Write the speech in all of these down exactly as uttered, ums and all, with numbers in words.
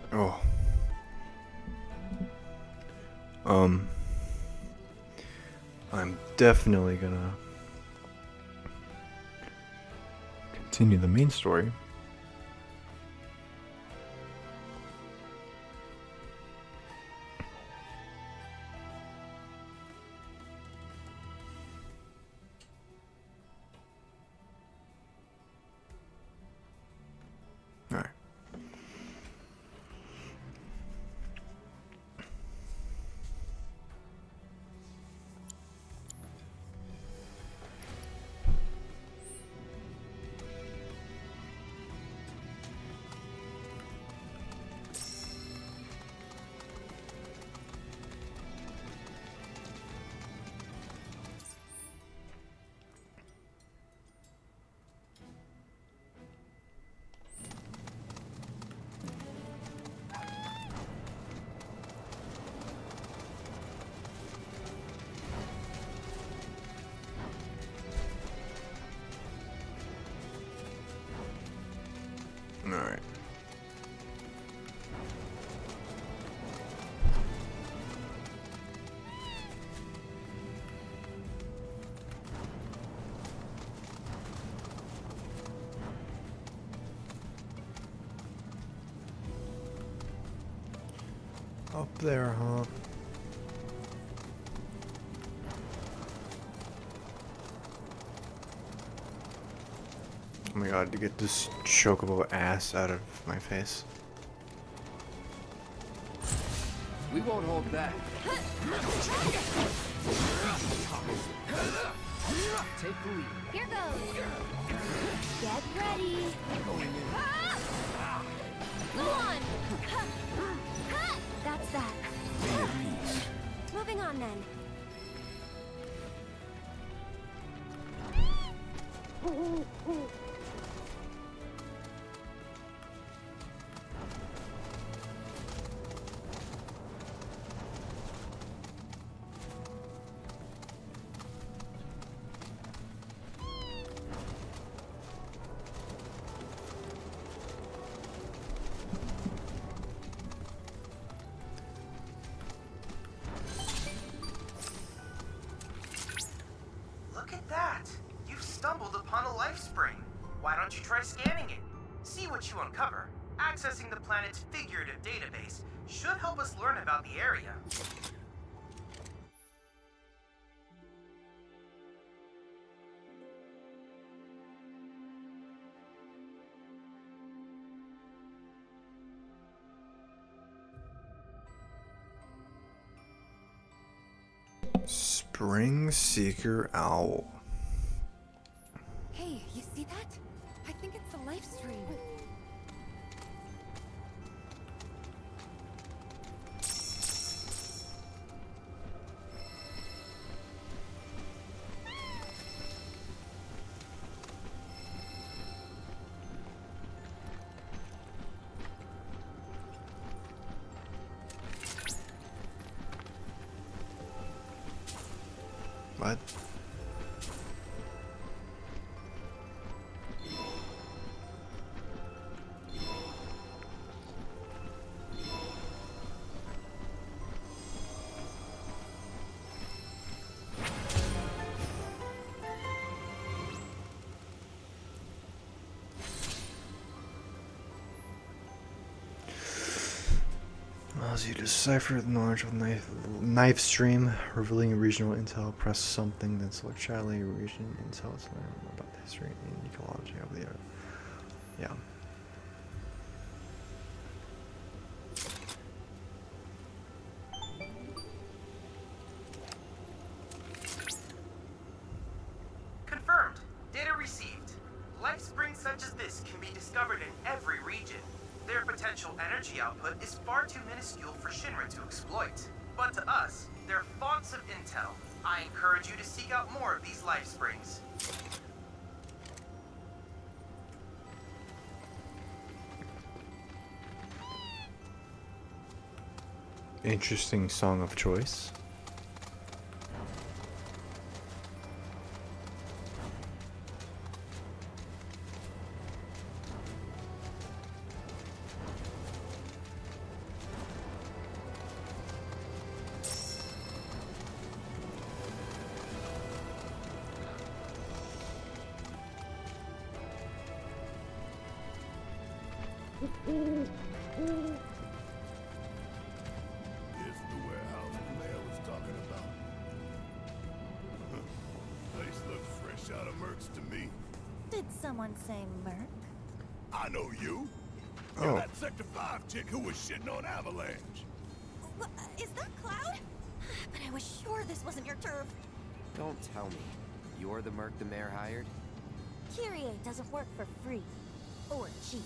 Oh. Um. I'm definitely gonna continue the main story. Alright. Alright. Up there, huh? Oh my god, to get this chocobo ass out of my face. We won't hold back. Take the lead. Here goes. Get ready. Go on. That's that. Moving on then. Look at that! You've stumbled upon a life spring. Why don't you try scanning it? See what you uncover. Accessing the planet's figurative database should help us learn about the area. Spring Seeker Owl. Hey, you see that? I think it's the life stream. What? Allows you to decipher the knowledge of knife, knife stream, revealing regional intel. Press something, then select Charlie region intel to learn more about the history and ecology of the area. Yeah. Confirmed. Data received. Life springs such as this can be discovered in every region. Their potential energy output is far too minuscule for Shinra to exploit. But to us, they're fonts of intel. I encourage you to seek out more of these life springs. Interesting song of choice. It's the warehouse the mayor was talking about. Place looks fresh out of Mercs to me. Did someone say Merc? I know you. Oh. You're that Sector five chick who was shitting on Avalanche. Wha- Is that Cloud? But I was sure this wasn't your turf. Don't tell me. You're the merc the mayor hired? Kyrie doesn't work for free. Or cheap.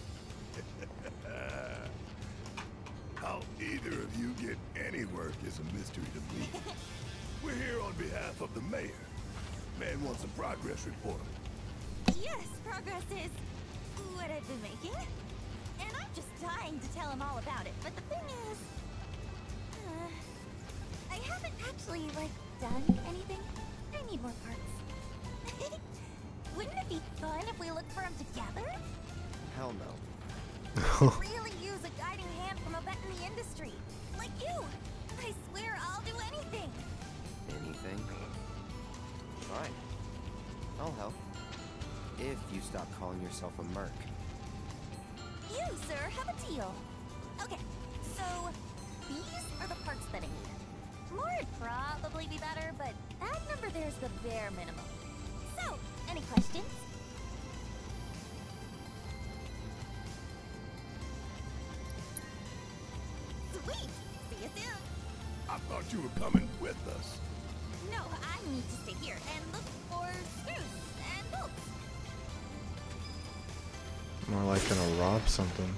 How either of you get any work is a mystery to me. We're here on behalf of the mayor. Man wants a progress report. Yes, progress is what I've been making. And I'm just dying to tell him all about it. But the thing is, uh, I haven't actually, like, done anything. I need more parts. Wouldn't it be fun if we looked for them together? Hell no. Really use a guiding hand from a vet in the industry. Like you. I swear I'll do anything. Anything? Fine. I'll help. If you stop calling yourself a merc. You, sir, have a deal. Okay, so these are the parts that I need. More would probably be better, but that number there's the bare minimum. So, any questions? Sweet! See you soon! I thought you were coming with us. No, I need to stay here and look for screws and bolts. More like gonna rob something.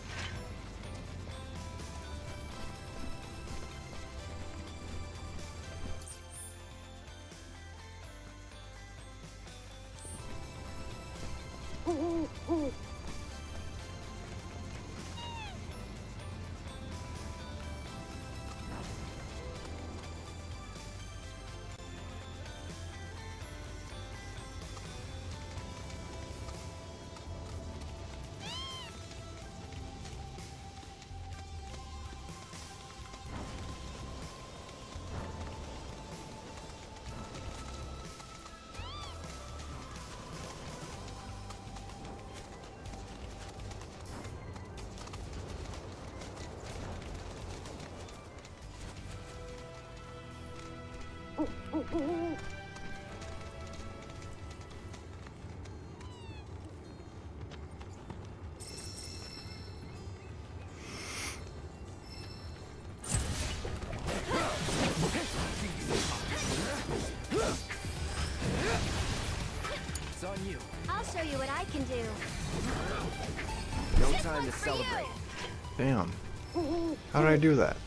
It's on you. I'll show you what I can do. No This time to one's for you. celebrate. Damn. How did I do that?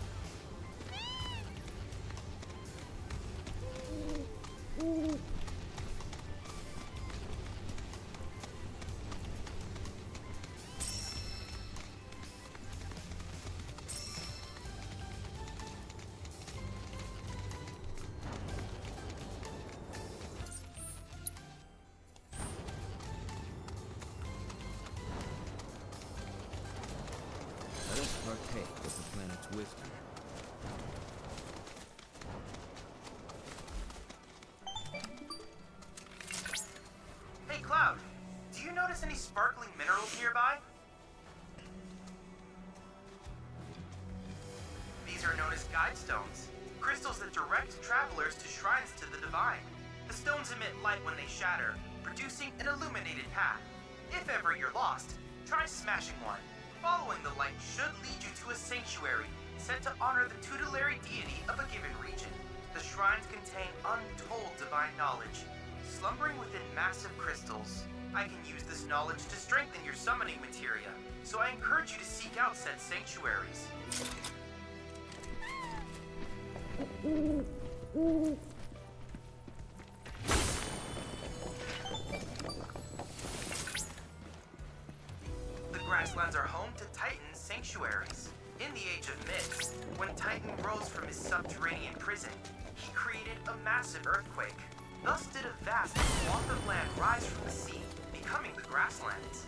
Let us partake of the planet's wisdom. Hey, Cloud, do you notice any sparkling minerals nearby? These are known as guide stones, crystals that direct travelers to shrines to the divine. The stones emit light when they shatter, producing an illuminated path. If ever you're lost, try smashing one. Following the light should lead you to a sanctuary set to honor the tutelary deity of a given region. The shrines contain untold divine knowledge, slumbering within massive crystals. I can use this knowledge to strengthen your summoning materia, so I encourage you to seek out said sanctuaries. The grasslands are home to Titan sanctuaries. In the Age of Myth, when Titan rose from his subterranean prison, he created a massive earthquake. Thus did a vast swath of land rise from the sea, becoming the grasslands.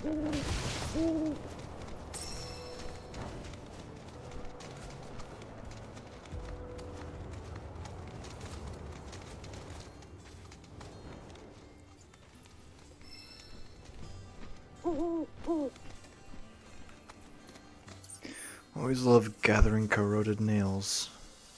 Always love gathering corroded nails.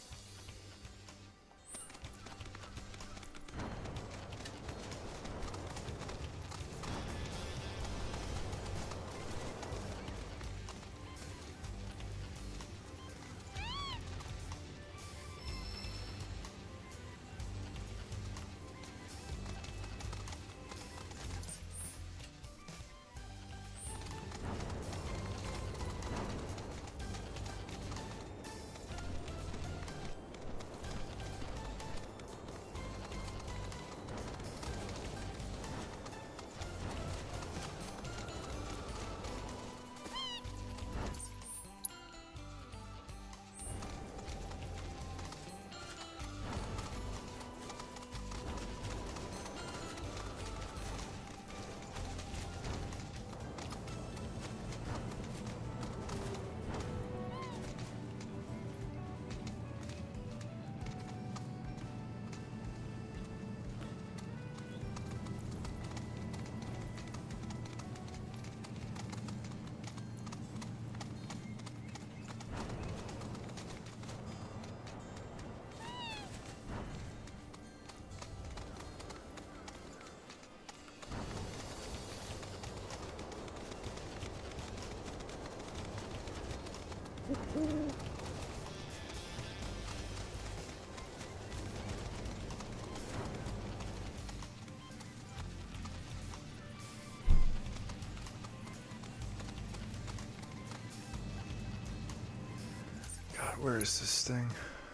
God, where is this thing?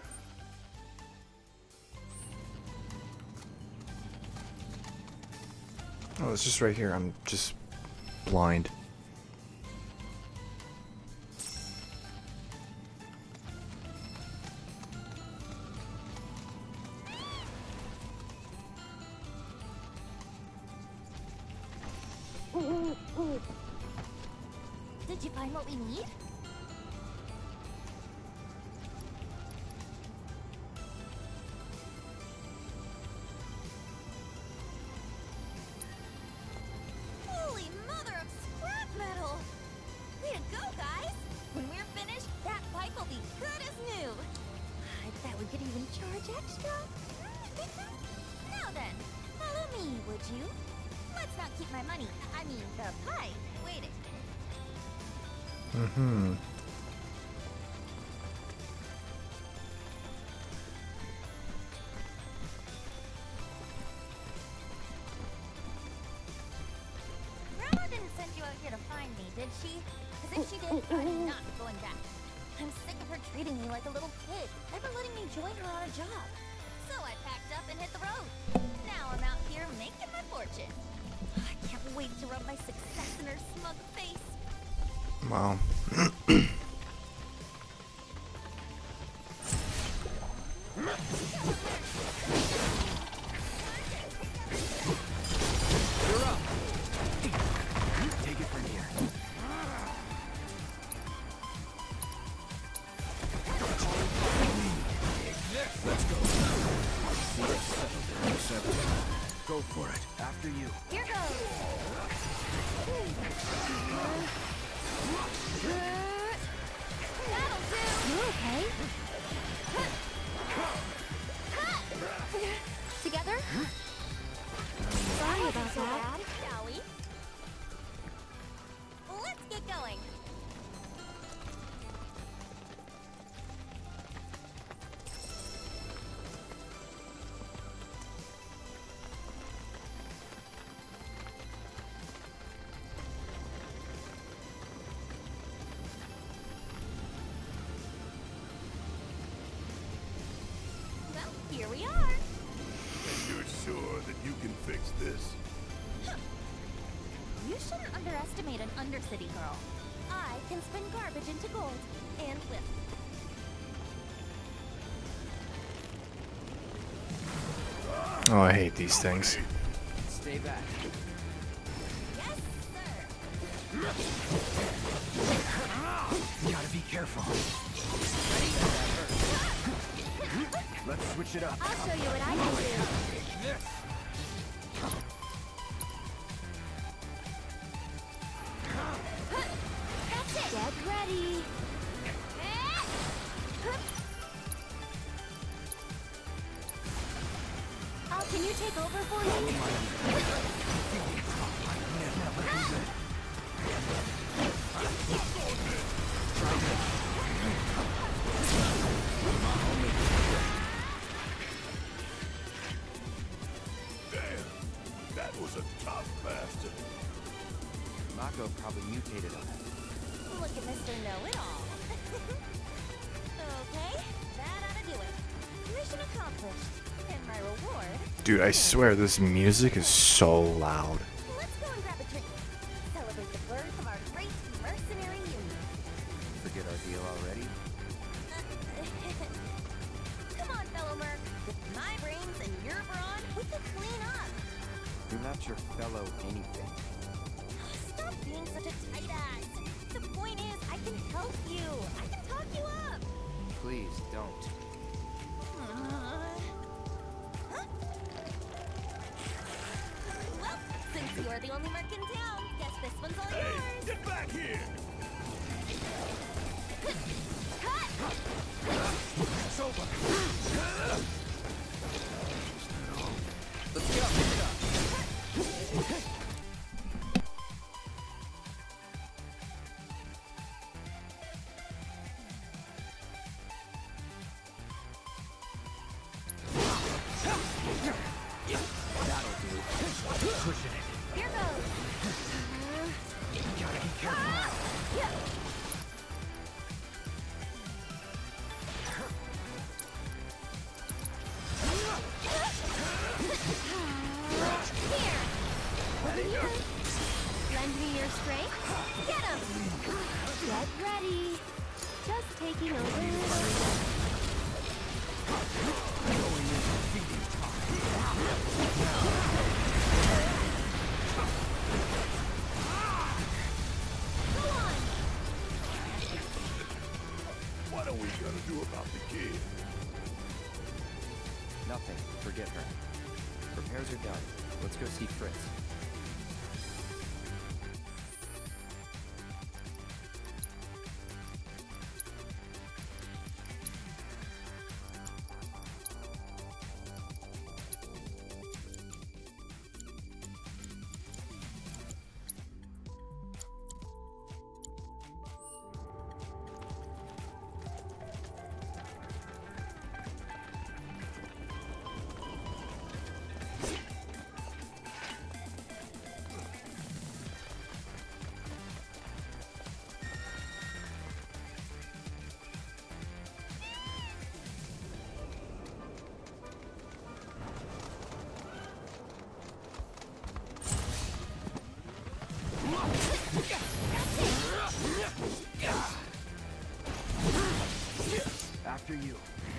Oh, it's just right here. I'm just blind. Did you find what we need? Holy mother of scrap metal! Way to go, guys! When we're finished, that pipe will be good as new. I bet we could even charge extra. Now then, follow me, would you? Let's not keep my money, I mean the pipe, waiting. Mm-hmm. Grandma didn't send you out here to find me, did she? Because if she did, I'm not going back. I'm sick of her treating me like a little kid, never letting me join her on a job. So I packed up and hit the road. Now I'm out here making my fortune. I can't wait to rub my success in her smug face. Wow. You're up. Take it from here. Let's go. Go for it. After you. Here goes. That'll do. You okay? Together? Sorry about that. Shall we? Let's get going. Well, here we are. And you're sure that you can fix this? You shouldn't underestimate an Undercity girl. I can spin garbage into gold and lift. Oh, I hate these things. Stay back. Yes, sir. Careful. Let's switch it up. I'll show you what I can do. This. That's it. Get ready. Oh, can you take over for me? Damn, that was a tough bastard. Mako probably mutated him. Look at Mister Know-It-All. Okay, that ought to do it. Mission accomplished. And my reward... Dude, I swear this music is so loud. Let's go and grab a drink. Celebrate the birth of our great mercenary union. Forget our deal already? Come on, fellow merc. With my brains and your brawn, we can clean up. You're not your fellow anything. Stop being such a tight ass. The point is, I can help you. I can talk you up. Please don't. Uh, huh? Well, since you are the only merc in town, guess this one's all Hey, yours. get back here! Cut! It's over. Let's go, pick it up. That'll do. Pushing it. Here goes. Gotta be careful. Yeah. Here. Lend me your strength. Get him. Get ready. Just taking over. Go on. What are we gonna do about the kid? Nothing. Forget her. Repairs are done. Let's go see Fritz. After you.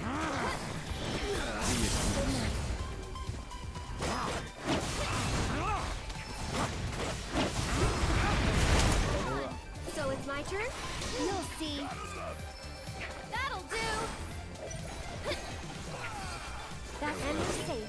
So it's my turn? You'll see. That'll do. That end is safe.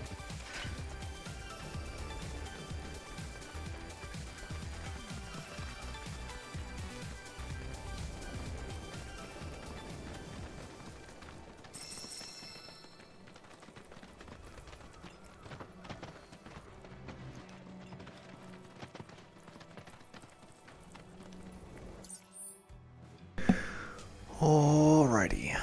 Alrighty.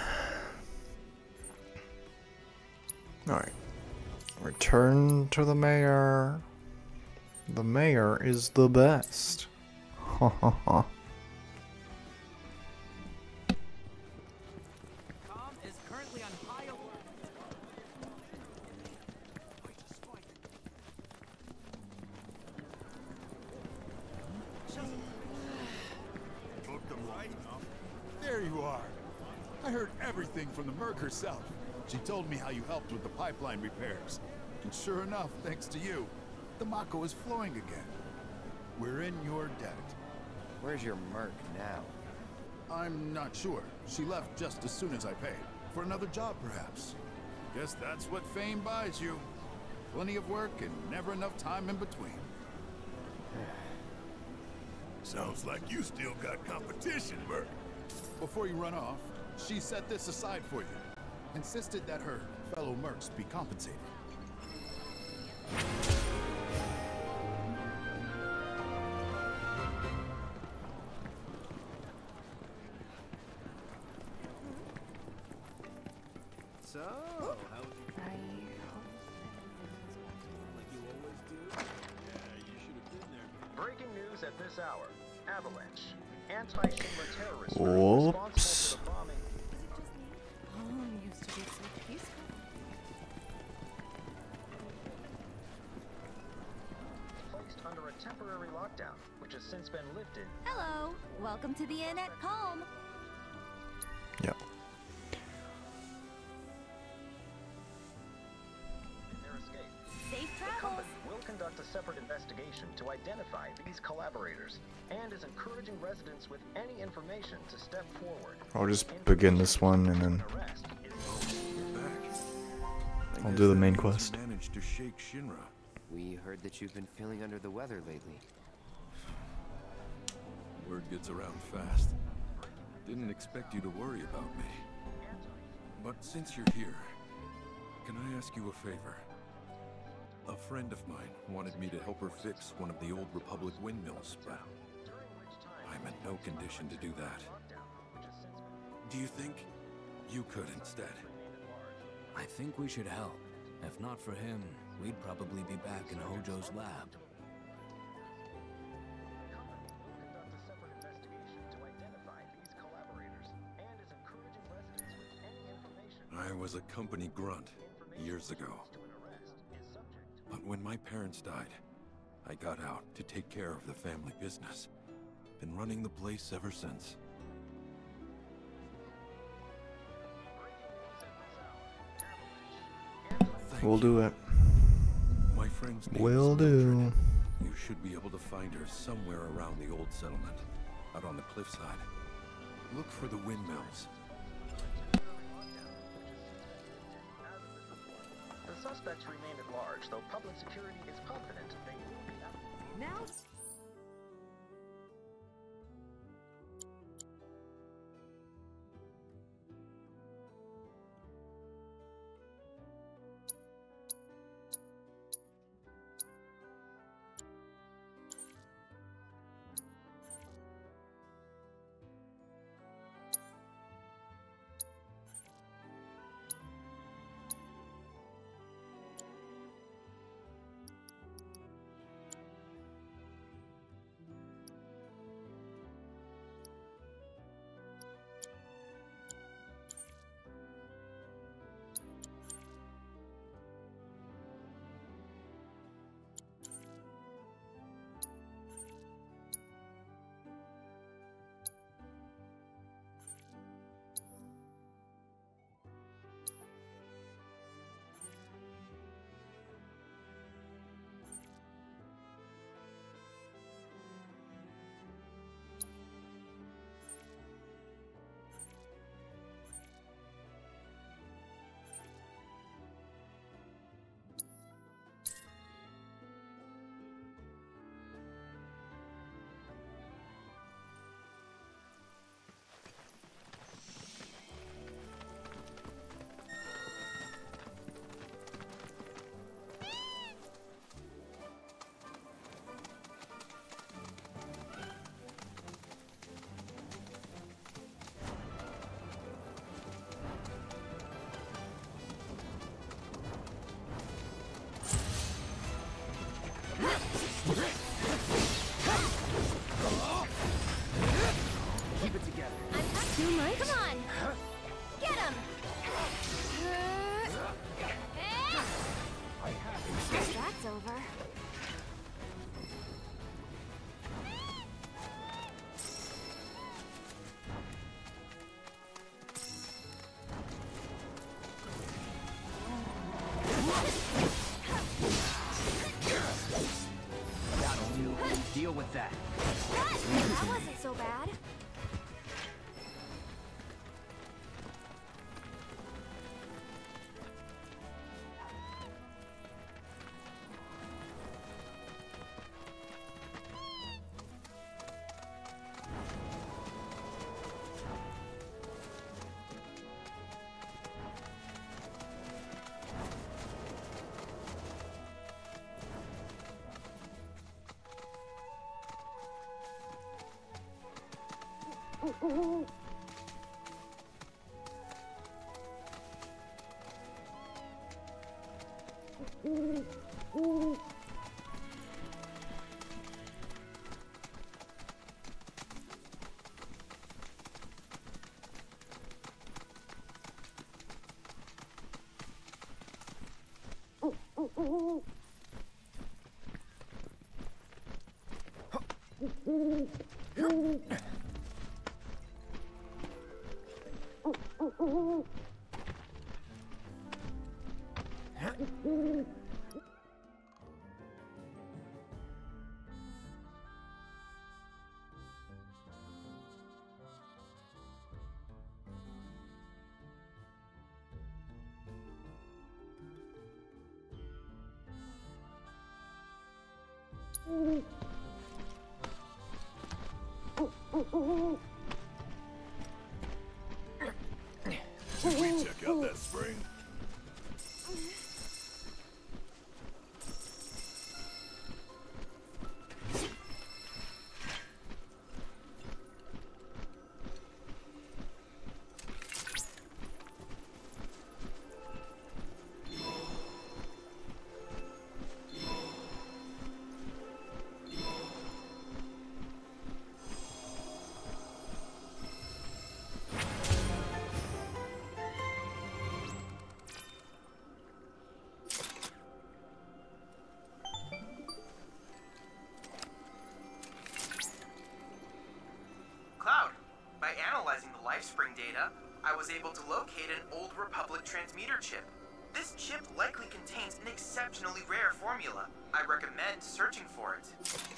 Alright. Return to the mayor. The mayor is the best. Ha ha ha. Com is currently on high alert. Booked them right enough. There you are. I heard everything from the merc herself. She told me how you helped with the pipeline repairs. And sure enough, thanks to you, the Mako is flowing again. We're in your debt. Where's your merc now? I'm not sure. She left just as soon as I paid. For another job, perhaps. Guess that's what fame buys you. Plenty of work and never enough time in between. Sounds like you still got competition, Merc. Before you run off, she set this aside for you. Insisted that her fellow mercs be compensated. So, how Breaking news at this hour. Avalanche. Anti-Shinra terrorists Whoops. responsible for the bombing. Home used to be so peaceful. Placed under a temporary lockdown, which has since been lifted. Hello, welcome to the inn at Calm. Yep. In their escape. Safe The travels. company will conduct a separate investigation to identify these collaborators and is encouraging residents with any information to step forward. I'll just begin this one and then Arrest is I'll do the main quest. Managed to shake Shinra. we heard that you've been feeling under the weather lately. Word gets around fast. Didn't expect you to worry about me. But since you're here, can I ask you a favor? A friend of mine wanted me to help her fix one of the old Republic windmills, but I'm in no condition to do that. Do you think you could instead? I think we should help. If not for him, we'd probably be back in Hojo's lab. conduct a separate investigation to identify these collaborators and is encouraging residents with any information I was a company grunt years ago. to an arrest is subject. But when my parents died, I got out to take care of the family business. Been running the place ever since. Thank We'll you. do it. My friend's name Will is Mildred. do. You should be able to find her somewhere around the old settlement, out on the cliffside. Look for the windmills. The suspects remain at large, though public security is confident they will be out. Now Should we check out that spring? Cloud, by analyzing the LifeSpring data, I was able to locate an Old Republic transmitter chip. This chip likely contains an exceptionally rare formula. I recommend searching for it.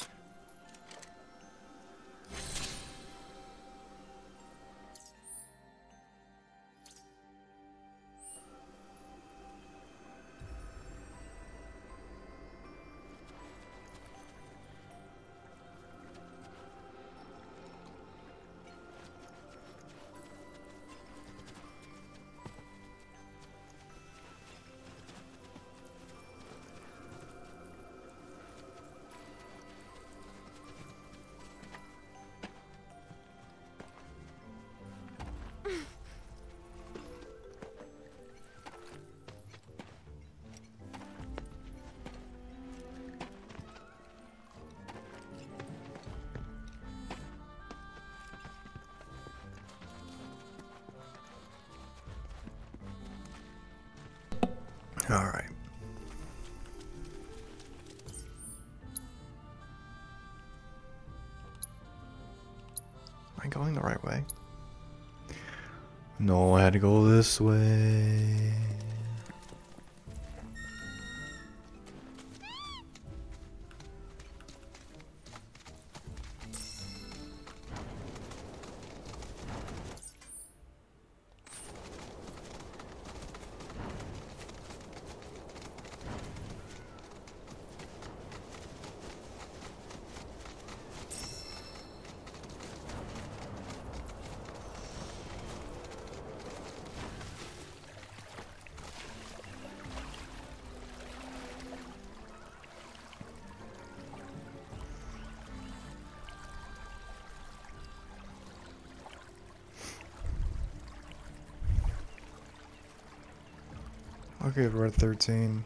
All right. Am I going the right way? No, I had to go this way. Okay, we're at thirteen.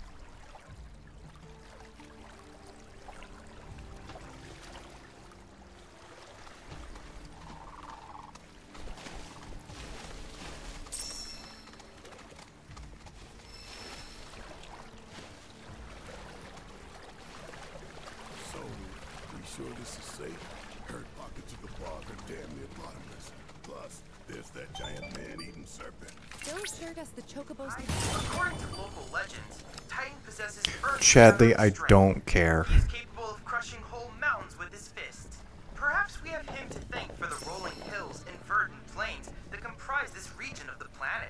So, we sure this is safe? Heard pockets of the bog are damn near bottomless. Plus, there's that giant man-eating serpent. Bill assured us the chocobos. According to local legends, Titan possesses earth Chadley, I strength. don't care. He is capable of crushing whole mountains with his fist. Perhaps we have him to thank for the rolling hills and verdant plains that comprise this region of the planet.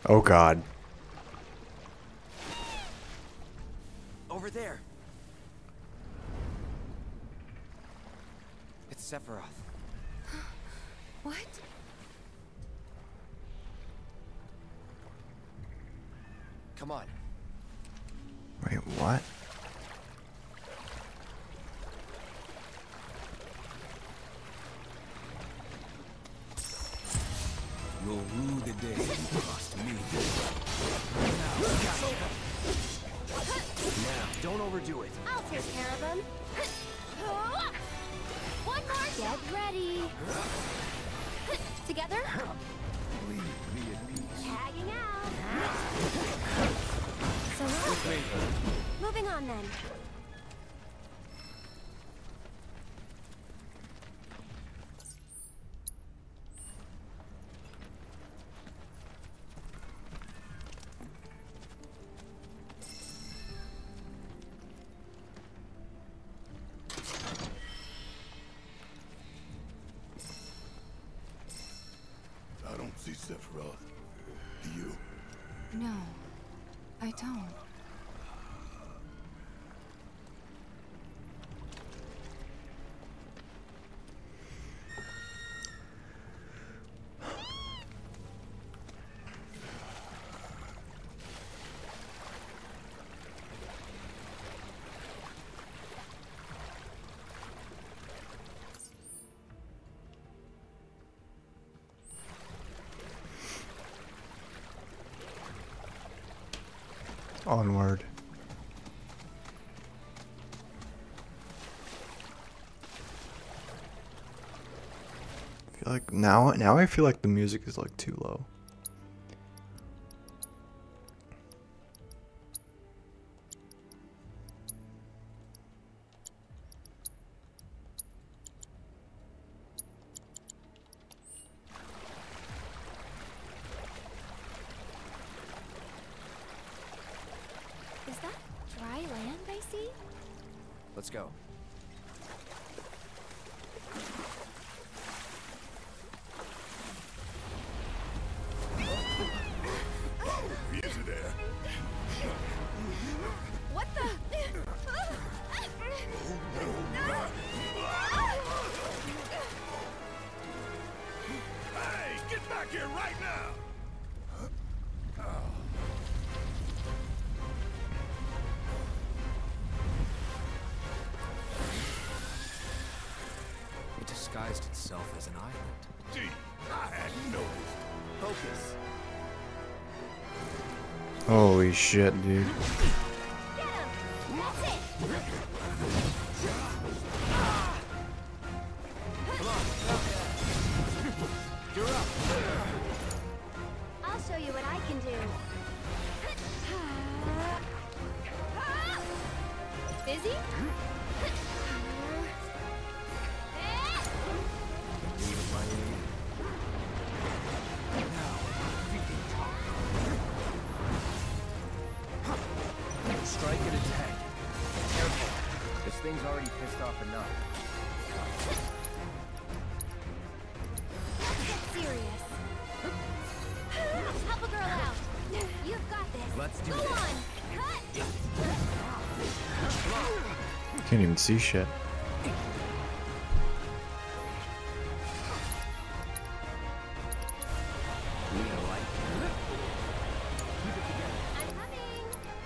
Oh god. Over there. It's Sephiroth. What? Come on. Wait, what? You'll rue the day you lost me. Now, don't overdo it. I'll take care of him. One more. Get ready. Together. Leave me in peace. Tagging out. So what? Moving on then. I don't see Sephiroth. Do you? No, I don't. Onward. I feel like now now I feel like the music is like too low. Is that dry land I see? Let's go. Easy there. What the? Hey, get back here right now! It disguised itself as an island. Gee, I hadn't noticed. Focus. Holy shit, dude. Get him! That's it! You're up. I'll show you what I can do. Busy? Strike and attack. Careful. This thing's already pissed off enough. Let's get serious. Help a girl out. You've got this. Let's do Go this. on. Cut. Can't even see shit. Need a light? I'm coming.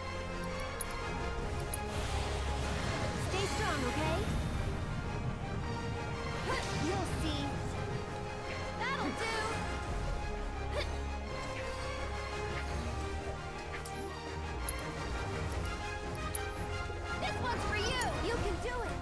Stay strong, okay? You'll see. That'll do. This one's for you. You can do it.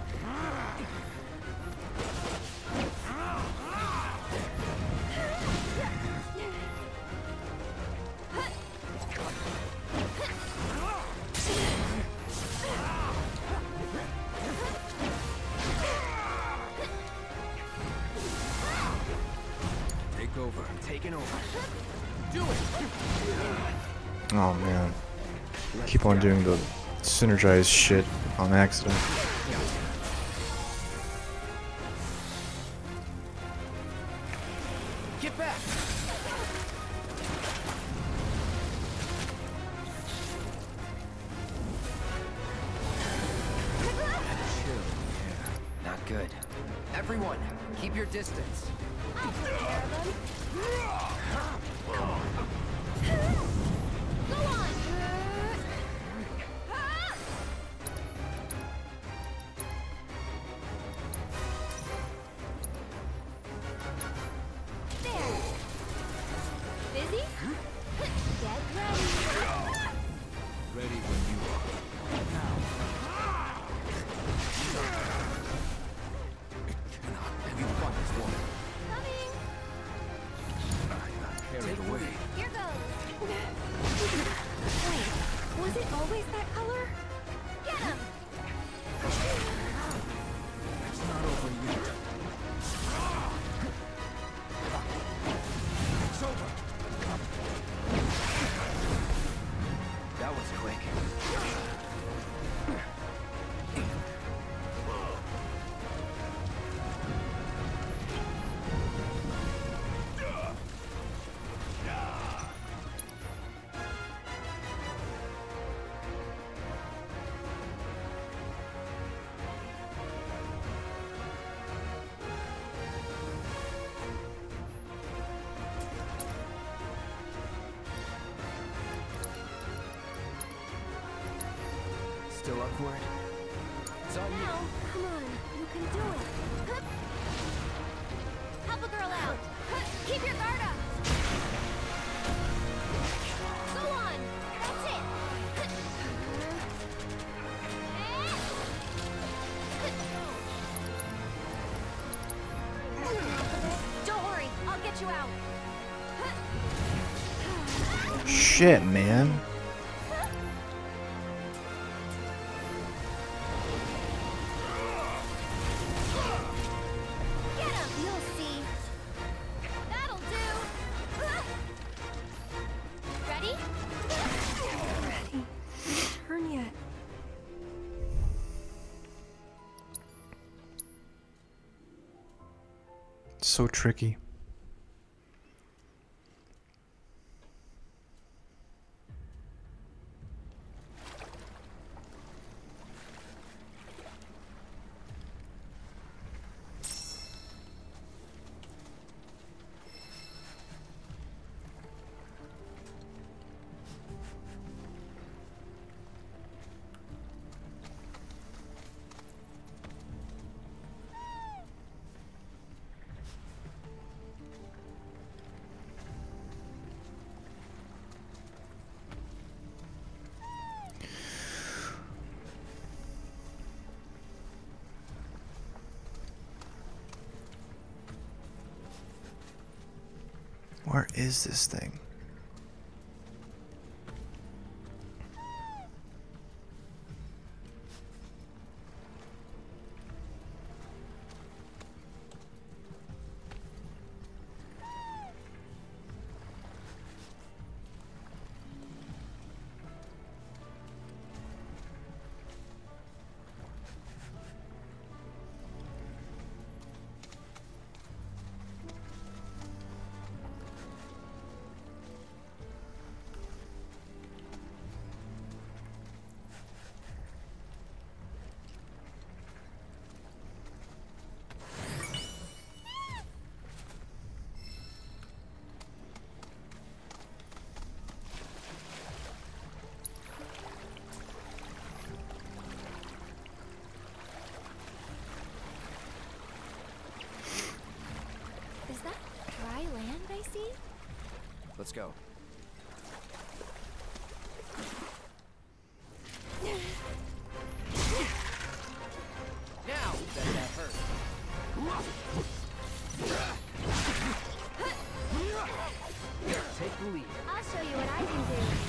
Take over. Taking over. Do it! Oh man. Keep on doing the synergized shit on accident. Get back! Good. Everyone, keep your distance. I'll take care of them. Go on! There! Busy? Get ready! Ready when you are. You fought this woman. Coming! Carried away. Here goes! Wait, was it always that color? Get him! It's not over yet. It's over. That was quick. Still up for it? It's on you. Now, come on, you can do it. Hup. Help a girl out. Hup. Keep your guard up. Go on. That's it. Hup. Hup. Don't worry, I'll get you out. Hup. Shit, man. Get him! You'll see. That'll do. Ready? Ready. Turn yet. So tricky. Where is this thing? Is that dry land I see? Let's go. Now, that that hurt. Take the lead. I'll show you what I can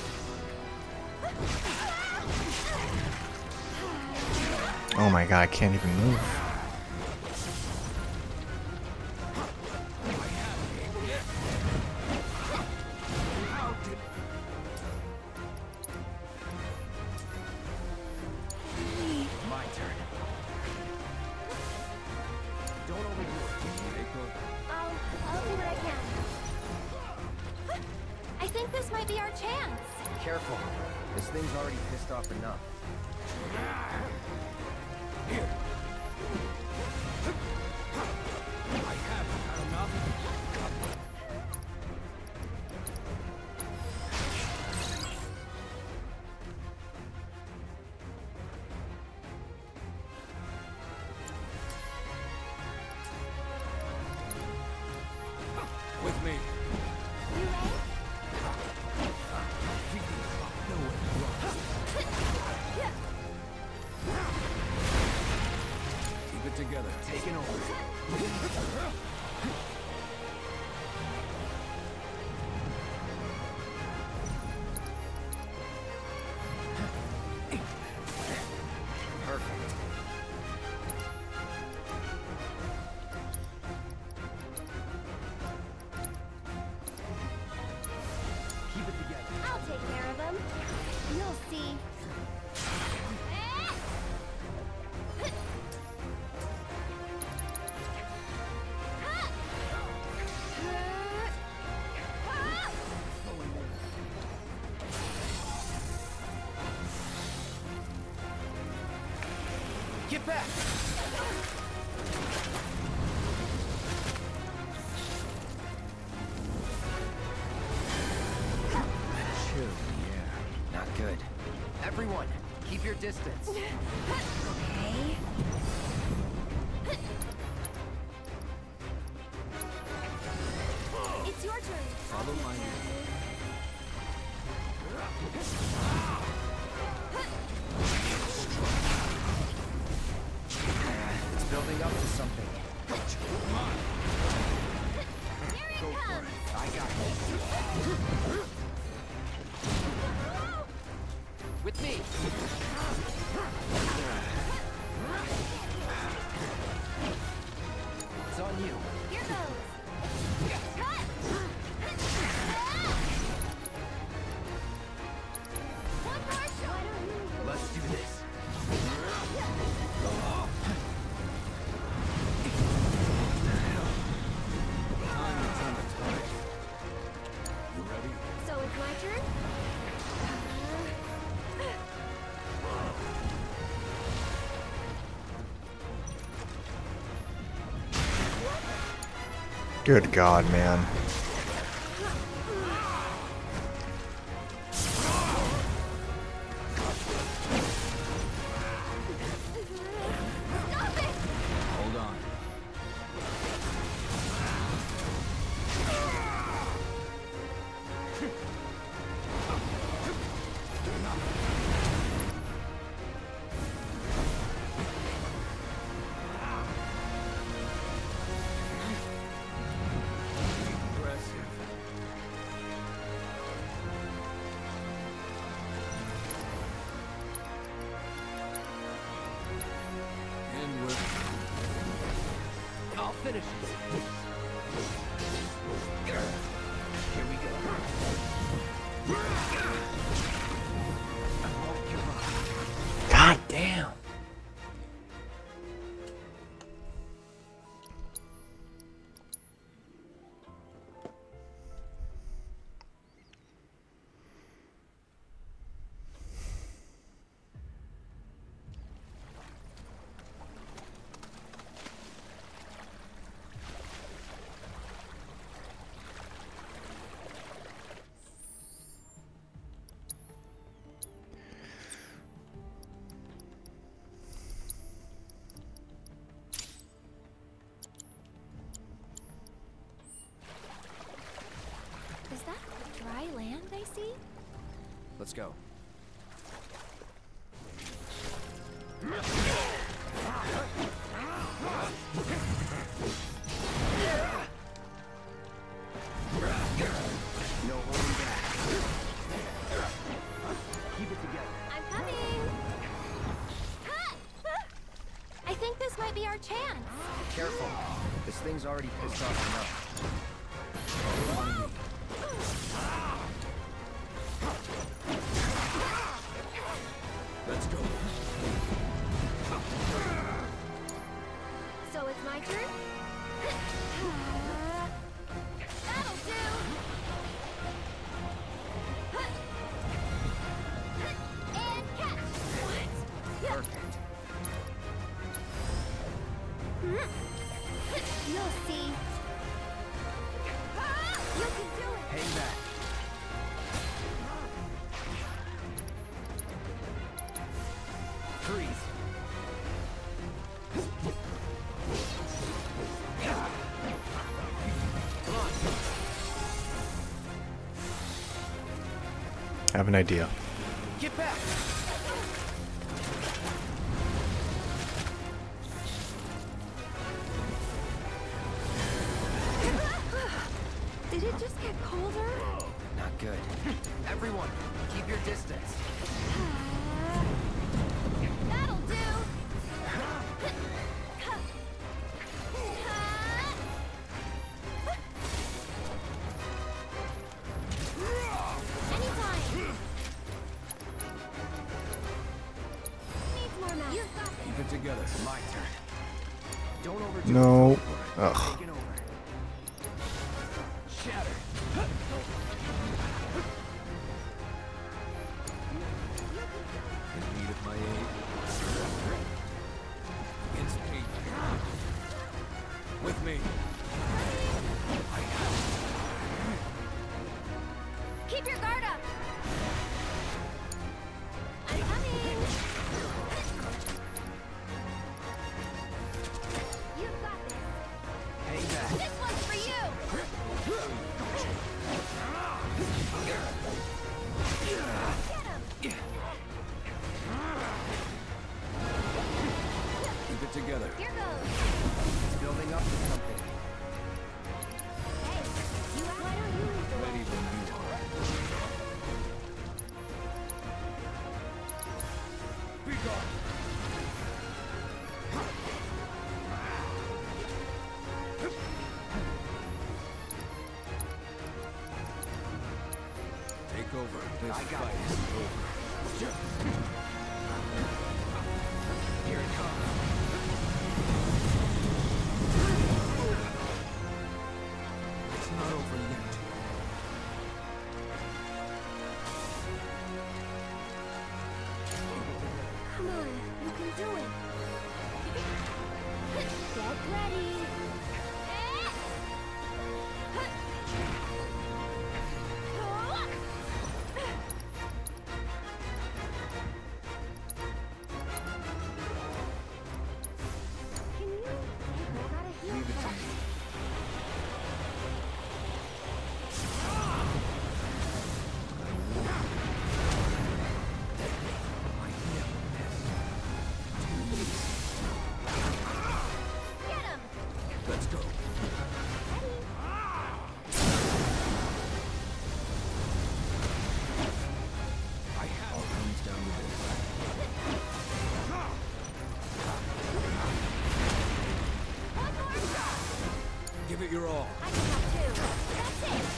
do. Oh my god, I can't even move. My turn. Don't overdo it, Reiko. I'll, I'll do what I can. I think this might be our chance. Careful. This thing's already pissed off enough. Here. Keep it together. Taking over. Perfect. Keep it together. I'll take care of him. You'll see. Get back! Chill, yeah. Not good. Everyone, keep your distance. Okay. It's your turn. Follow my lead. It's building up to something. Here it comes. I got it. With me. It's on you. Here goes. Cut. One more shot. Let's do this. You ready? So it's my turn? Good God, man. Hold on. Impressive. And we're... I'll finish it. Here we go. I won't give up. God damn. Is that dry land I see? Let's go. No holding back. Keep it together. I'm coming. Cut. I think this might be our chance. Careful. This thing's already pissed off enough. Follow my lead. Let's go. So it's my turn? That'll do! And catch! What? Perfect. You'll see. You can do it! Hang back. Freeze. Come on. I have an idea. Get back. colder? Not good. Everyone, keep your distance. That'll do. Anytime. Needs more mouth. You've got Keep it together. My turn. Don't overdo No. it. Ugh. Take it over. Shatter. In need of my aid. Against me. With me. Keep your guard up. I'm coming. You've got this. Hang back. This one's for you. Get him. Keep it together. Here goes. It's building up to something. Hey, you why don't you lead the way? Ready when you are. Be gone. Take over. This I got fight this. is over. Here it comes. It's not over yet. Come on, you can do it. Get ready. Can you? I gotta heal Leave it to that. me. Get him. Let's go. I have all comes down to this. One more shot. Give it your all. I can have two. That's it.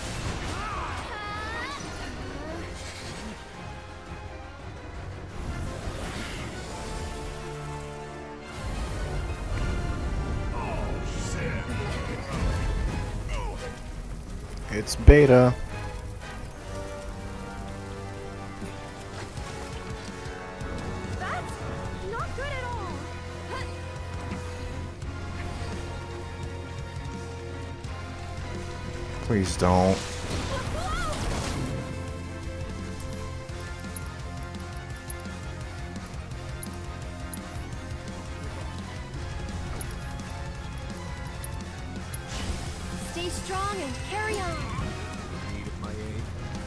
It's Beta. That's not good at all. Please don't. Stay strong and carry on. In need of my aid.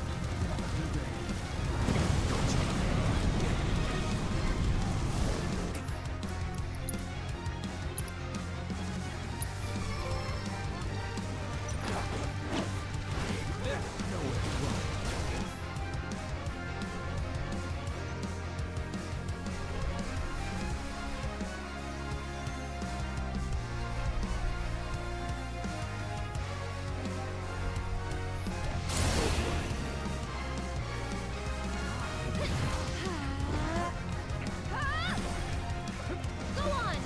Go on.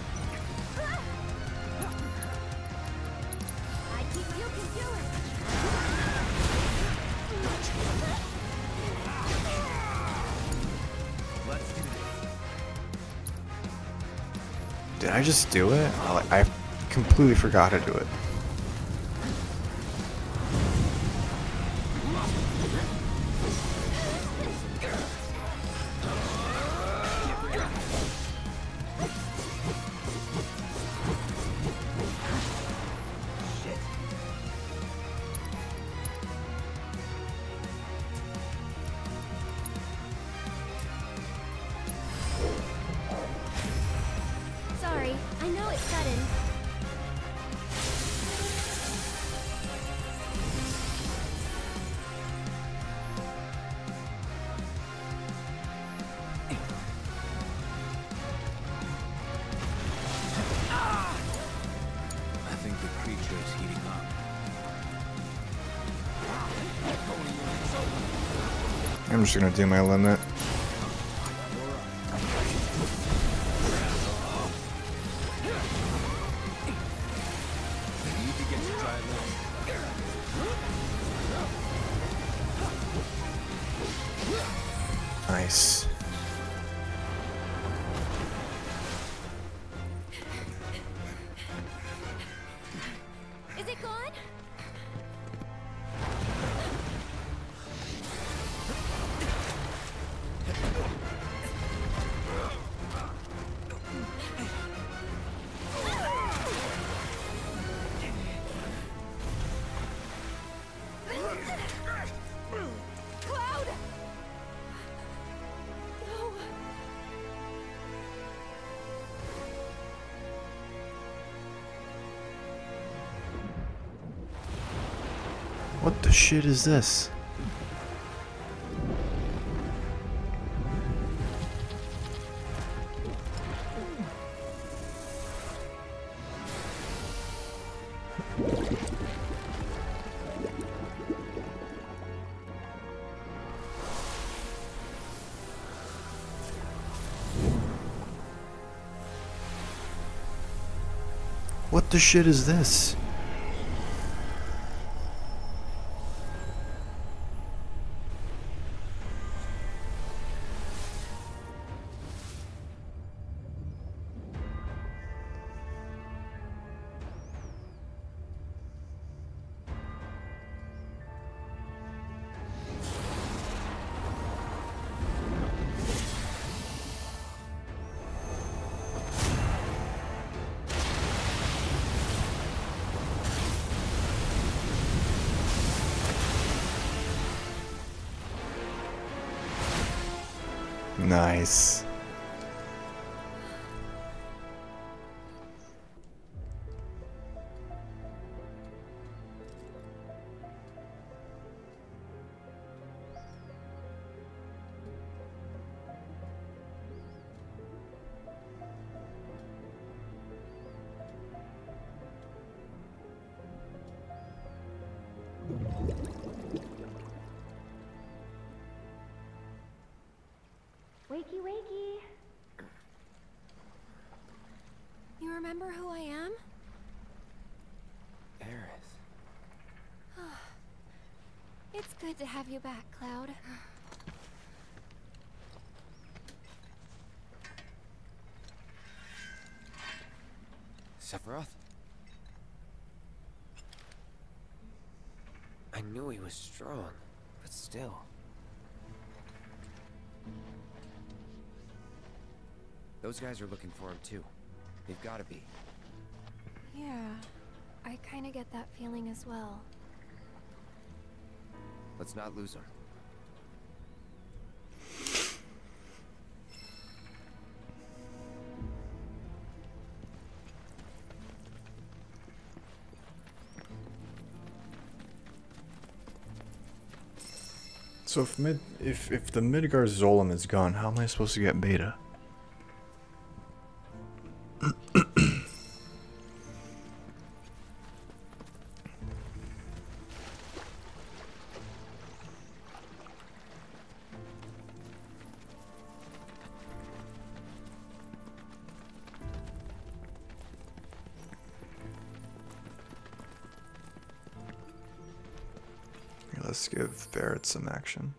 I think you can do it. Let's do this. Did I just do it? I, like, I completely forgot to do it. Sorry, I know it's sudden. I'm just gonna do my limit. Nice. Is it gone? Cloud! No. What the shit is this? What the shit is this? Nice. Wakey, wakey. You remember who I am? Aerith. It's good to have you back, Cloud. Sephiroth? I knew he was strong, but still. Those guys are looking for him too. They've gotta be. Yeah, I kinda get that feeling as well. Let's not lose him. So if mid if if the Midgar Zolom is gone, how am I supposed to get Beta? Let's give Barret some action.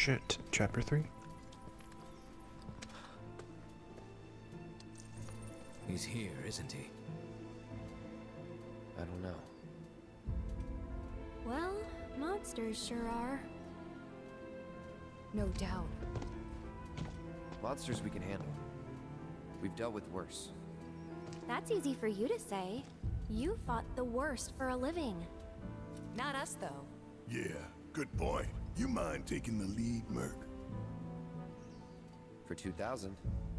shit. Chapter three? He's here, isn't he? I don't know. Well, monsters sure are. No doubt. Monsters we can handle. We've dealt with worse. That's easy for you to say. You fought the worst for a living. Not us, though. Yeah, good point. You mind taking the lead, Merc? For two thousand.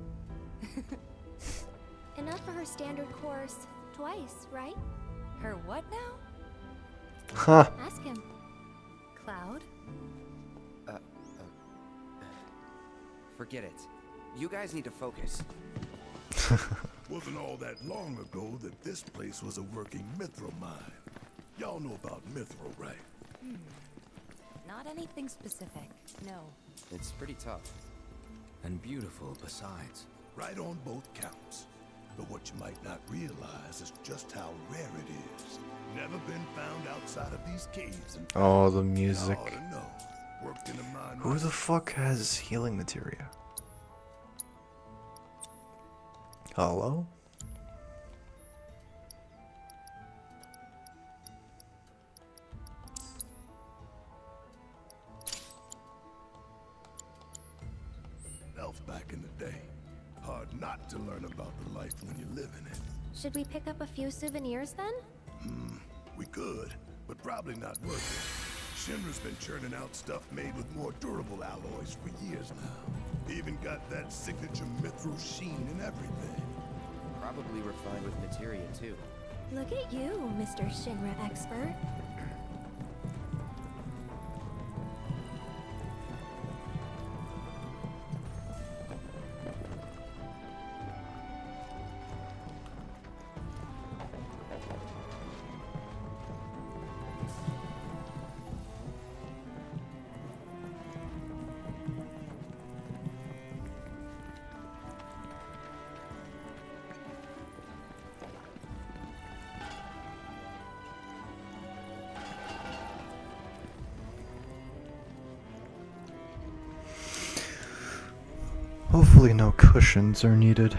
Enough for her standard course. Twice, right? Her what now? Huh. Ask him. Cloud? Uh, uh, forget it. You guys need to focus. Wasn't all that long ago that this place was a working mithril mine. Y'all know about mithril, right? Hmm. Not anything specific, no. It's pretty tough. And beautiful besides. Right on both counts. But what you might not realize is just how rare it is. Never been found outside of these caves. And Oh, the music. I ought to know. Worked in a mine. Who the fuck has healing materia? Hello? Elf back in the day. Hard not to learn about the life when you live in it. Should we pick up a few souvenirs then? Hmm, we could, but probably not worth it. Shinra's been churning out stuff made with more durable alloys for years now. Even got that signature mithril sheen and everything. Probably refined with materia too. Look at you, Mister Shinra expert. Hopefully no cushions are needed.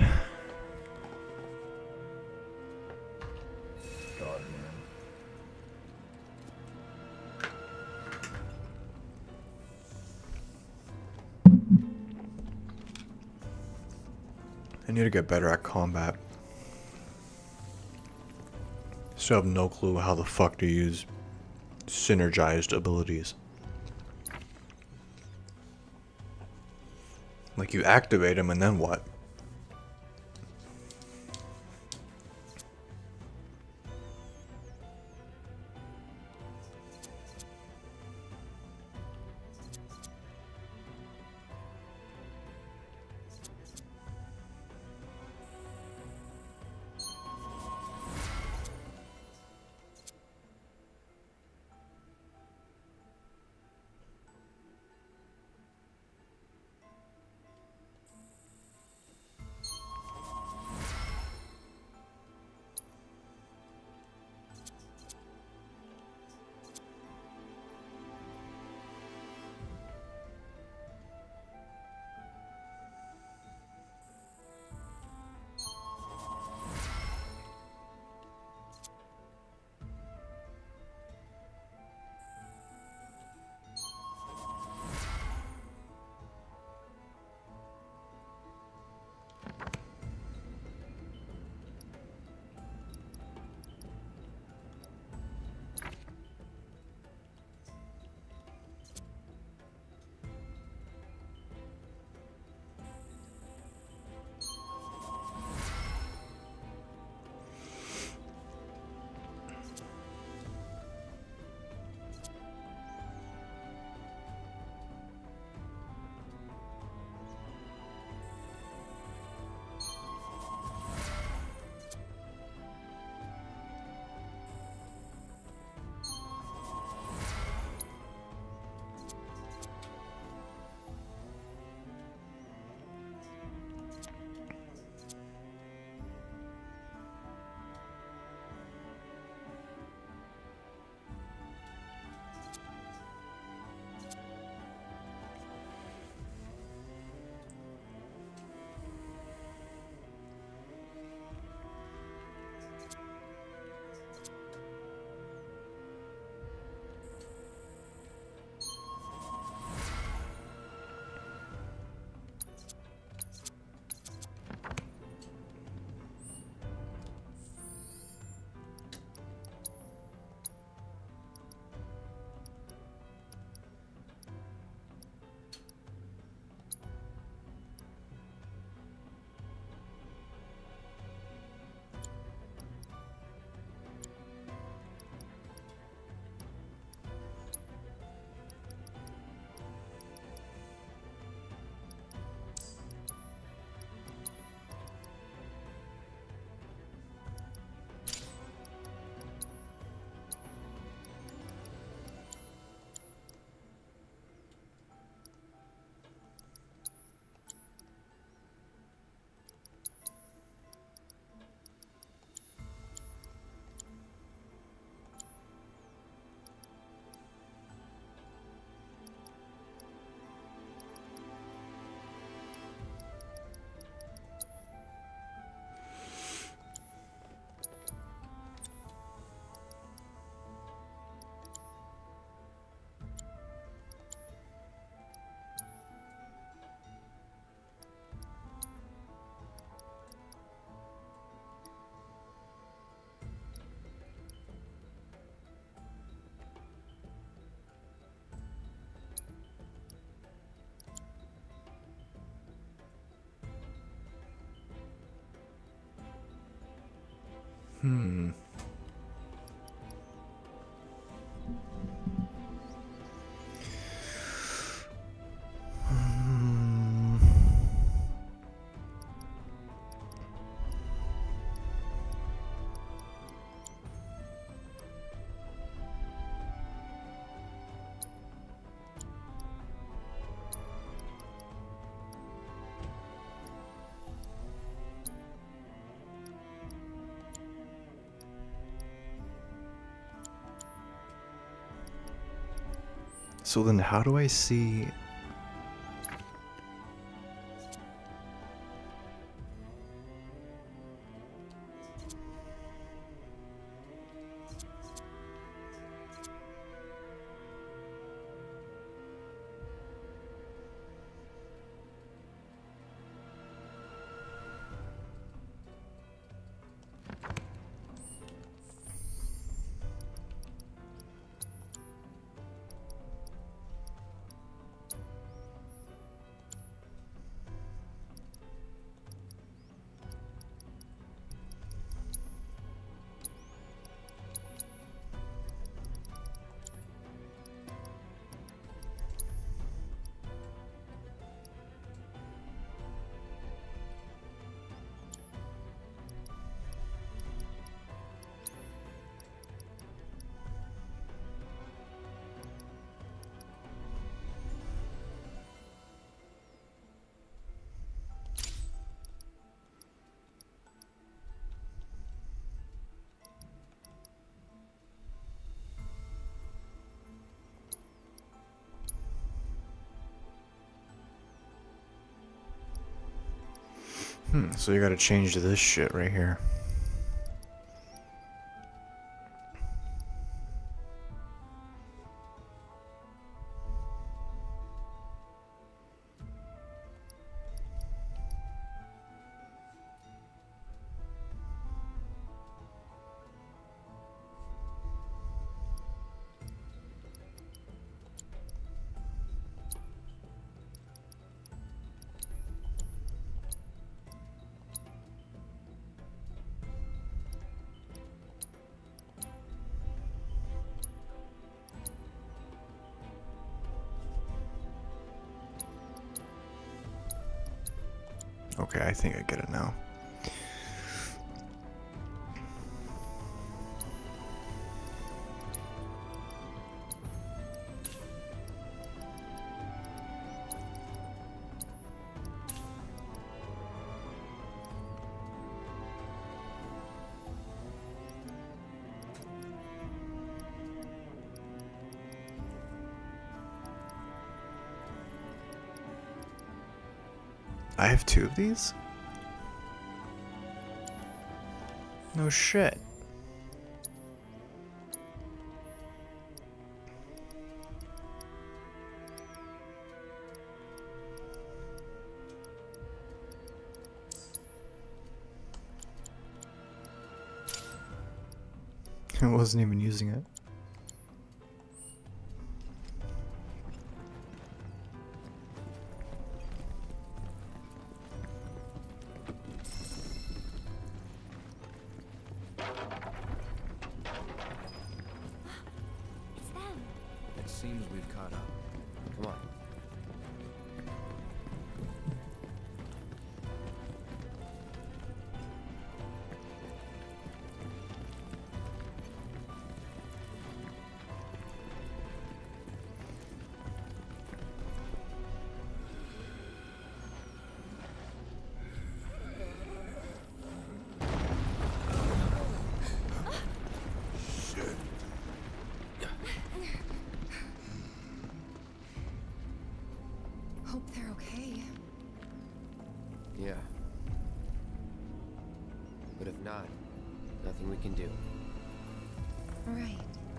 I need to get better at combat. Still have no clue how the fuck to use synergized abilities. Like, you activate them and then what? Hmm. Hmm. So then how do I see... Hmm, so you gotta change this shit right here. Okay, I think I get it now. I have two of these? No shit. I wasn't even using it. It seems we've caught up. Come on. Hope they're okay. Yeah. But if not, nothing we can do. Right.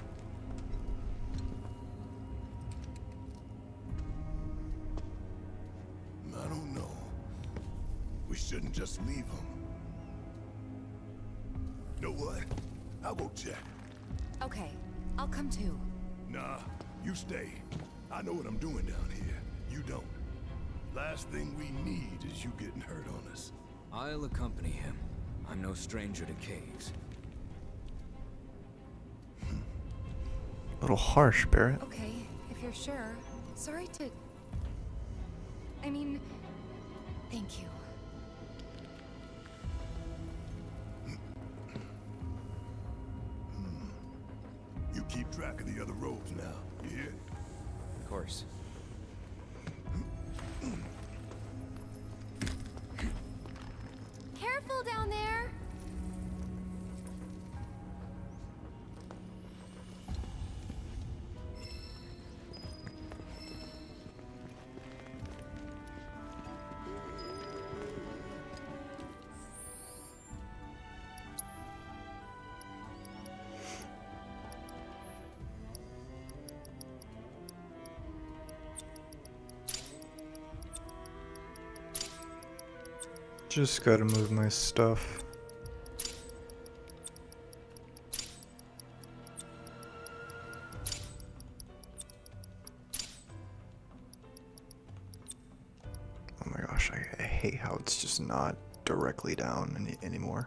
I don't know. We shouldn't just leave him. Know what? I'll go check. Okay, I'll come too. Nah, you stay. I know what I'm doing down here. You don't. Last thing we need is you getting hurt on us. I'll accompany him. I'm no stranger to caves. little harsh, Barrett. Okay, if you're sure. Sorry to... I mean, thank you. You keep track of the other robes now, you hear? Of course. Careful down there. Just gotta move my stuff. Oh my gosh, I, I hate how it's just not directly down any, anymore.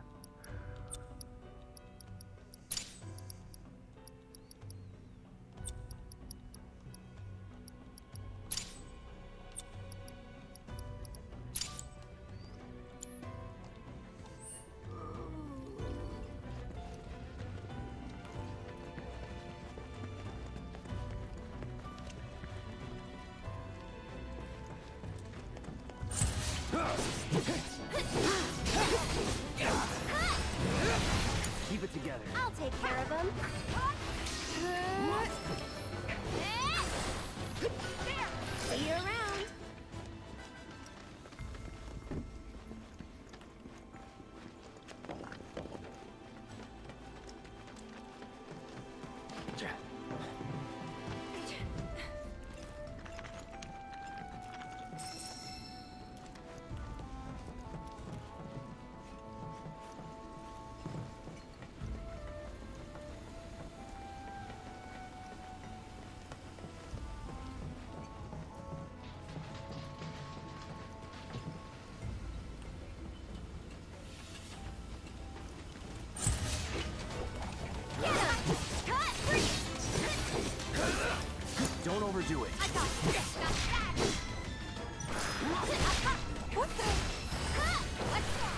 Keep it together. I'll take care of him. See you around. Don't overdo it. I got this. What the? What's that?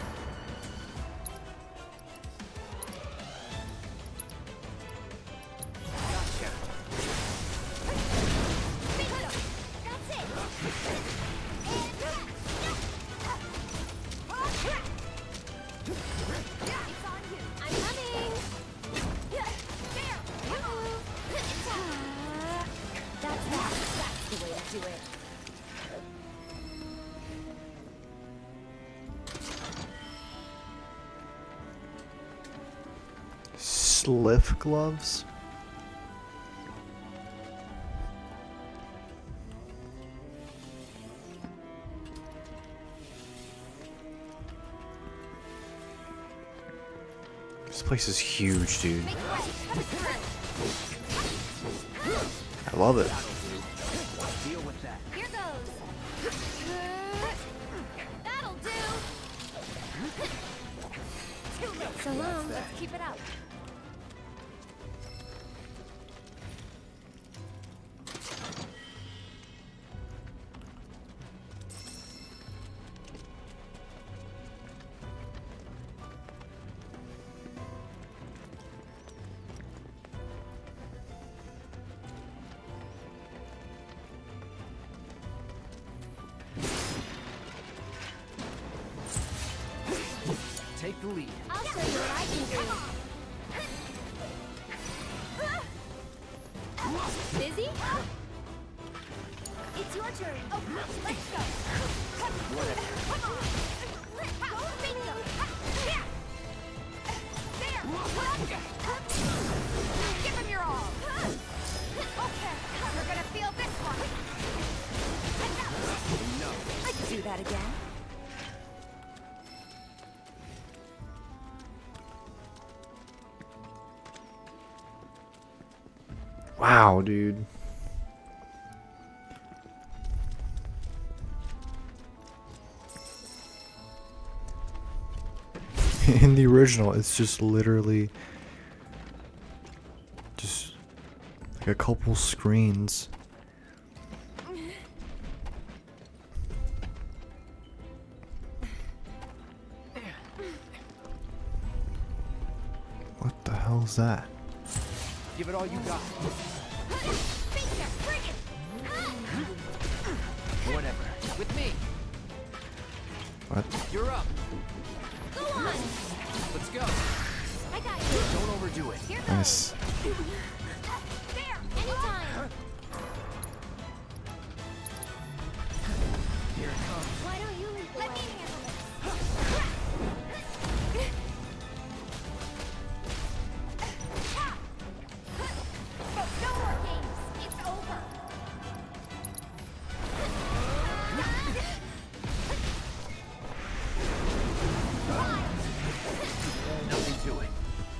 Gotcha. That's it. It's on you. I'm coming. There. That's that. That's the way to do it. Sliff gloves? This place is huge, dude. I love it. Deal with that. Here goes. That'll do. So long. Let's keep it up. Take the lead. I'll show you what I can do. Busy? It's your turn. Oh, let's go. Whatever. Come on. Go bingo. Here. There. Give him your all. Okay, we're gonna feel this one. No. I can do that again. Wow, dude. In the original, it's just literally just Like a couple screens. What the hell's that? Give it all you got. Whatever. With me. What? You're up. Go on. Let's go. I got you. Don't overdo it. Here goes. Nice. There. Anytime. Here it comes. Why don't you lead the Let way? me handle this. No more games. It's over. Nothing to it.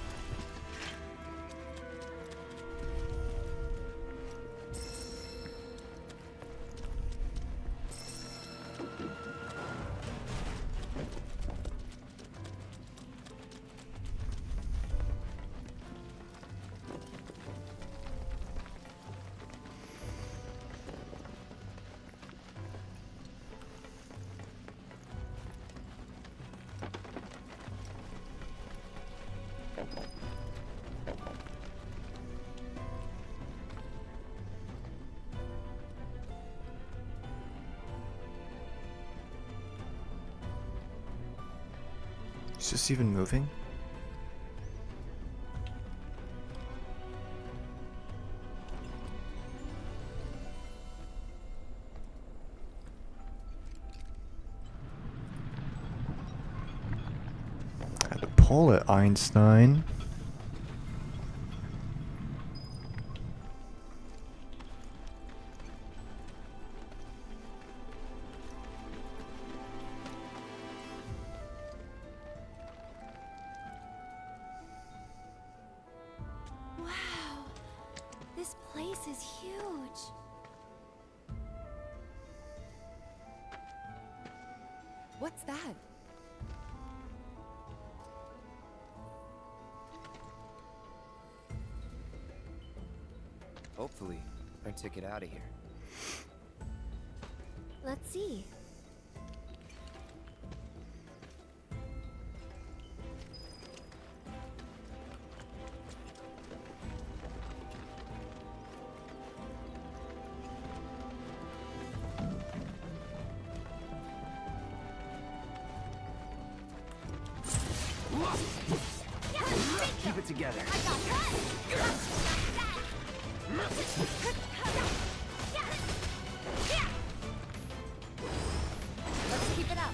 Is this even moving? Had to pull it, Einstein. Wow. This place is huge. What's that? Hopefully, our ticket out of here. Let's see. Keep it together. I got Let's keep it up.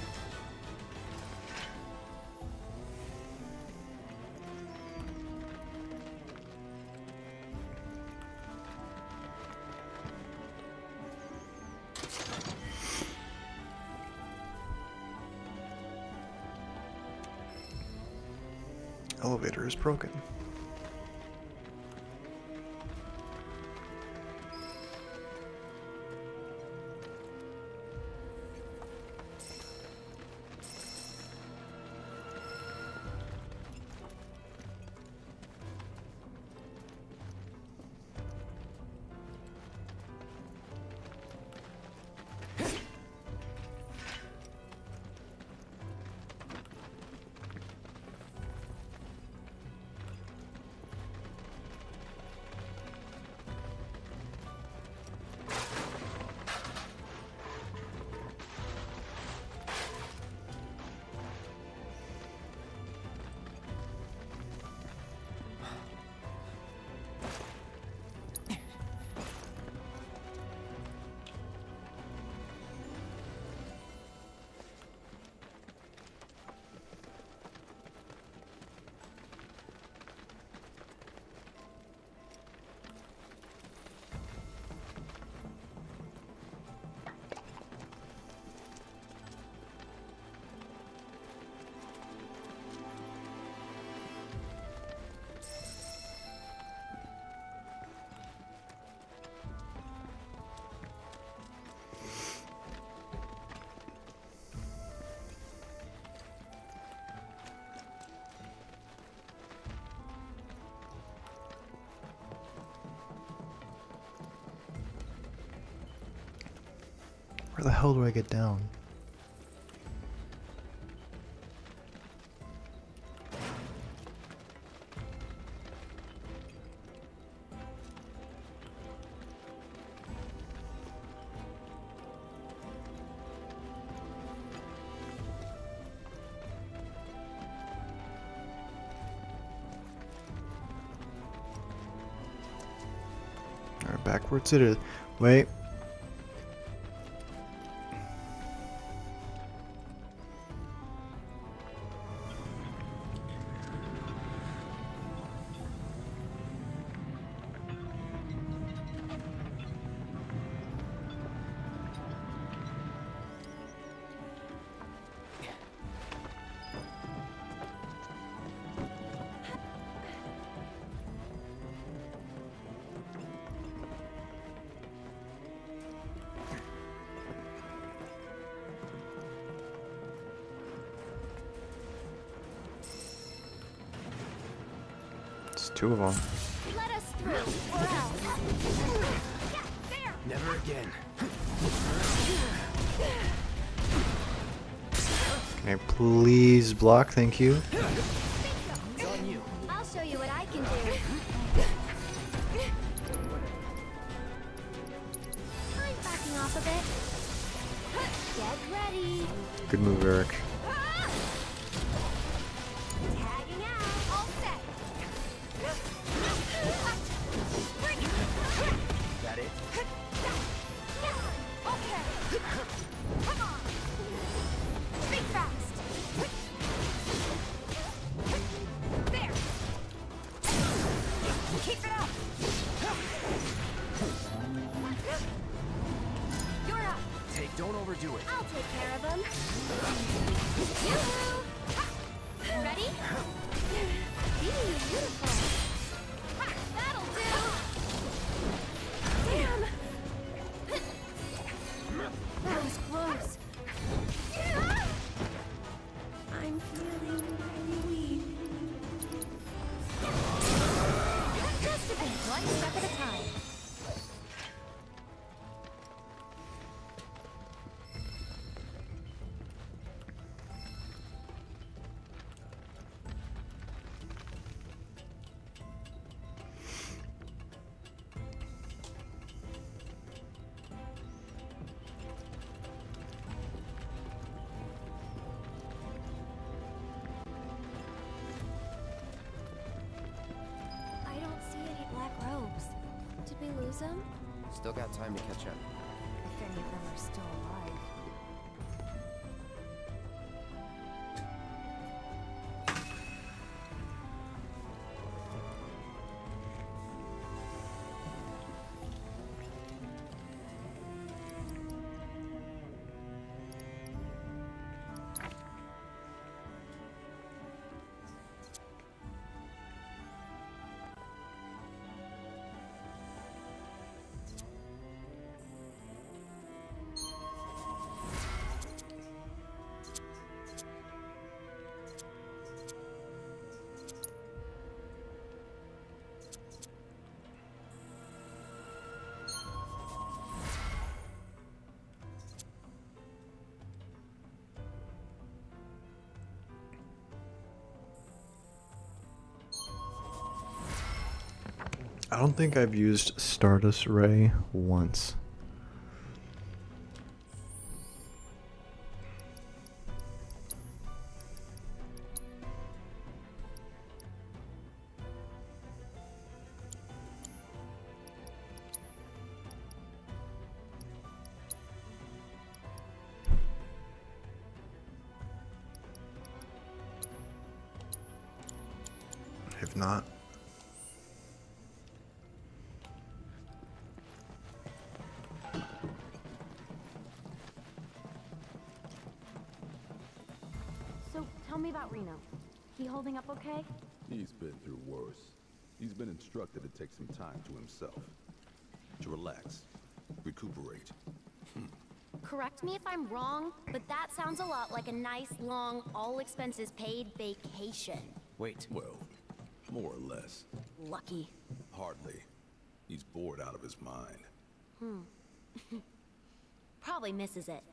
Elevator is broken. Where the hell do I get down? Alright, backwards it is. Wait. It's two of them. Let us through, or else. Yeah, there. Never again. Can I please block? Thank you. It's on you. I'll show you what I can do. I'm backing off a bit. Get ready. Good move, Eric. Tagging out. All set. That it? Okay. Come on. Think fast. There. Keep it up. You're up. Take, don't overdo it. I'll take care of him. Yoo-hoo. Ready? Beautiful. Ha, that'll do. Damn. That was close. I'm feeling very weak. Just a bit, one step at a time. I don't see any black robes. Did we lose them? Still got time to catch up. If any of them are still alive. I don't think I've used Stardust Ray once. If not, So, tell me about Reno. He holding up okay? He's been through worse. He's been instructed to take some time to himself. To relax. Recuperate. Correct me if I'm wrong, but that sounds a lot like a nice, long, all-expenses-paid vacation. Wait. Well, more or less. Lucky. Hardly. He's bored out of his mind. Hmm. Probably misses it.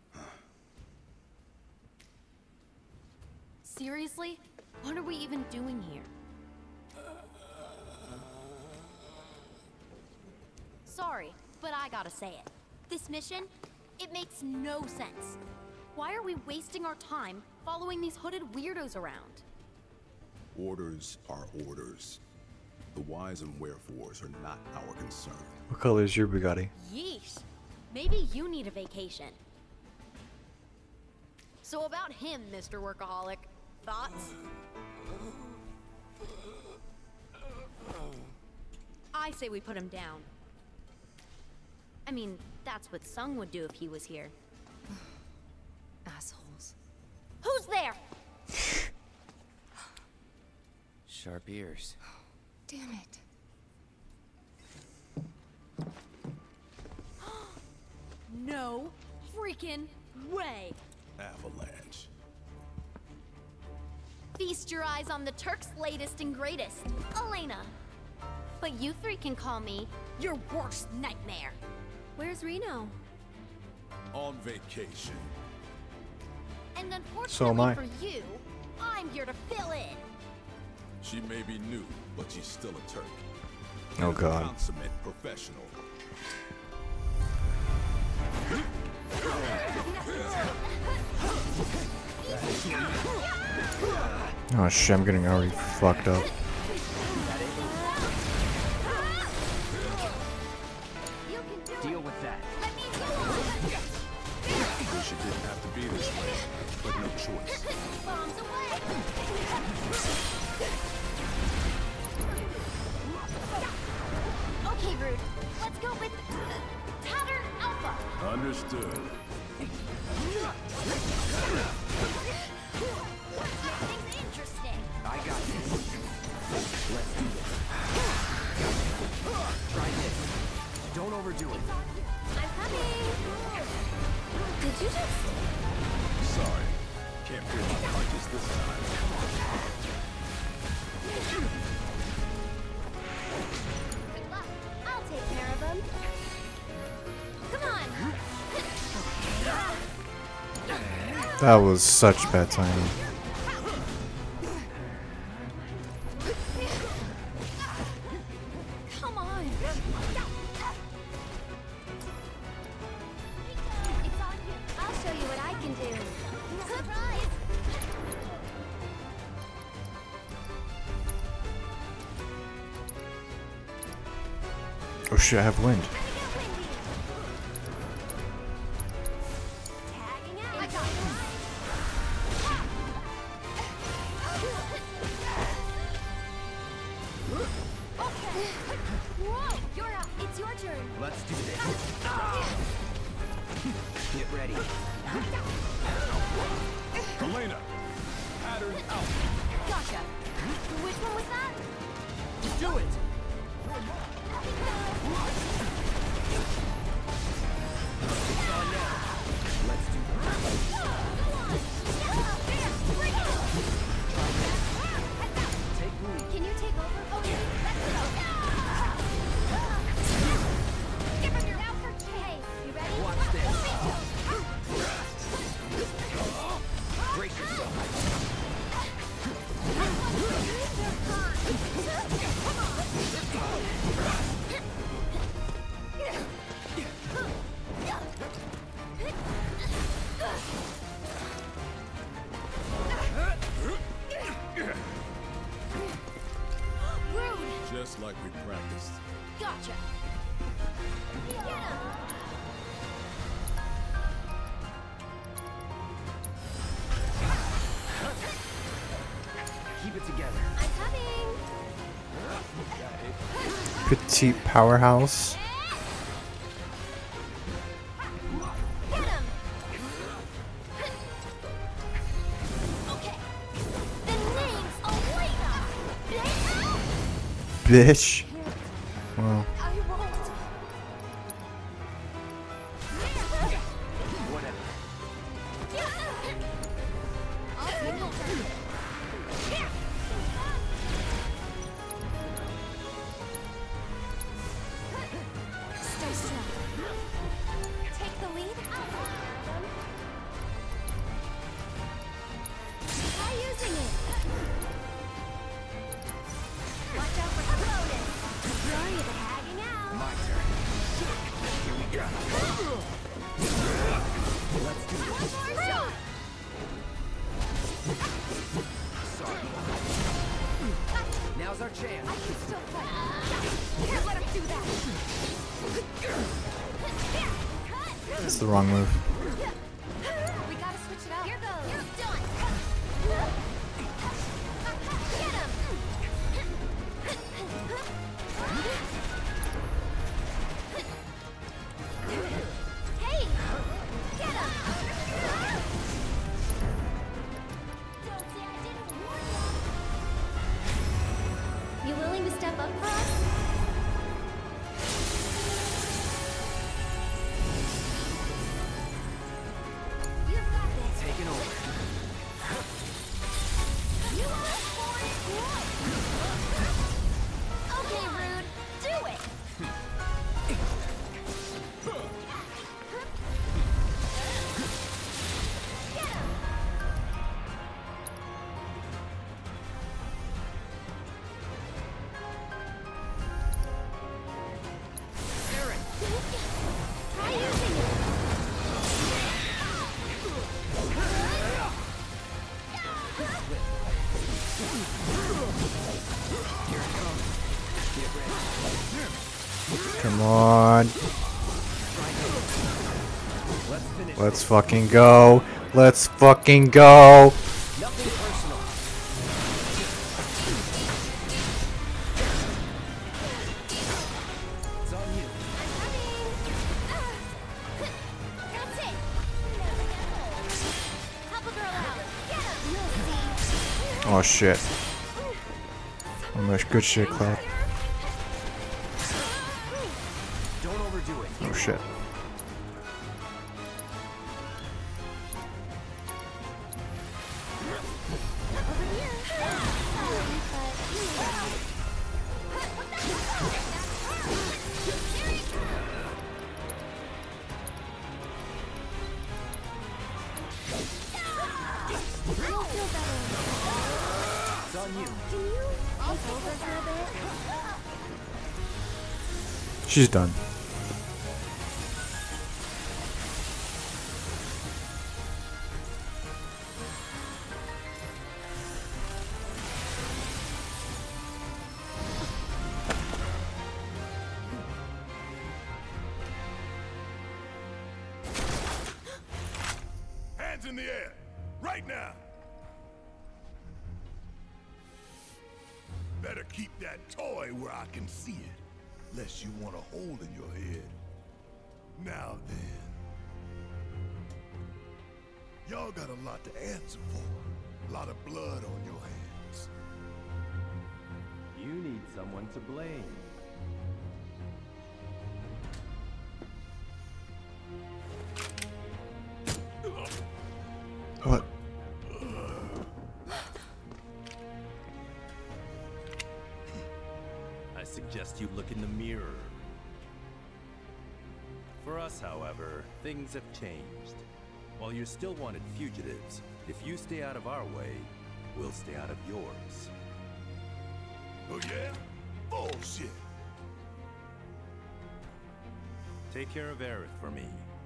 Seriously? What are we even doing here? Sorry, but I gotta say it. This mission, it makes no sense. Why are we wasting our time following these hooded weirdos around? Orders are orders. The whys and wherefores are not our concern. What color is your Bugatti? Yeesh. Maybe you need a vacation. So about him, Mister Workaholic. Thoughts? I say we put him down. I mean, that's what Sung would do if he was here. Assholes. Who's there? Sharp ears. Damn it. No freaking way. Avalanche. Feast your eyes on the Turk's latest and greatest, Elena. But you three can call me your worst nightmare. Where's Reno? On vacation. And So am I. unfortunately for you, I'm here to fill in. She may be new, but she's still a Turk. Oh, And a God. Consummate professional. Oh shit, I'm getting already fucked up. Deal with that. Wish it didn't have to be this way, but no choice. Bombs away. Okay, Rude. Let's go with Tattered Alpha. Understood. Things interesting. I got this. Let's do this. Try this. Don't overdo it. I'm coming. Did you just? Sorry. Can't feel my punches this time. Good luck. I'll take care of them. Come on. That was such bad timing. Come on. It's on you. I'll show you what I can do. Surprise! Oh shit, I have wind. Tagging out. I got Okay. Whoa, you're up. It's your turn. Let's do this. Get ready. Elena! Pattern out! Gotcha. Which one was that? Do it! It's on now. Let's do Take lead. Can you take over? Oh, yeah. Let's go. Give him your out for K. You ready? Watch this. Brace yourself. Rude. Just like we practiced. Gotcha. Get him. Keep it together. I'm coming. Petite powerhouse. Get him. Okay. The name's Elena. Bitch. Wow. I won't. Whatever. I'll take over. Stay still. Take the lead. my turn. Here we go. Let's do this. One more shot. Sorry. Now's our chance. I can still fight. Can't let him do that. That's the wrong move. We gotta switch it up. Here goes. You're done. Get him. Hey, get him. Don't say I didn't warn you. You willing to step up for us? You've got this. Taking over. You asked for it. Okay, Rude. Do it. Get him. Aaron. Try using it. Here it comes. Get ready. Come on. Let's finish. Let's fucking go. Let's fucking go. Nothing personal. It's on you. That's it. Never get old. Help a girl out. Get him. You'll see. Oh shit. Oh much good shit, Cloud. Don't overdo it. Oh shit. Over here. Sorry, but you know. What the hell? There you go. You'll feel better. It's on you. Can you take over for a bit? She's done. Hands in the air, right now. Better keep that toy where I can see it, lest you want a hole in your head. Now then. Y'all got a lot to answer for. A lot of blood on your hands. You need someone to blame. What? I suggest you look in the mirror. For us, however, things have changed. While you're still wanted fugitives, if you stay out of our way, we'll stay out of yours. Oh yeah? Bullshit. Take care of Aerith for me.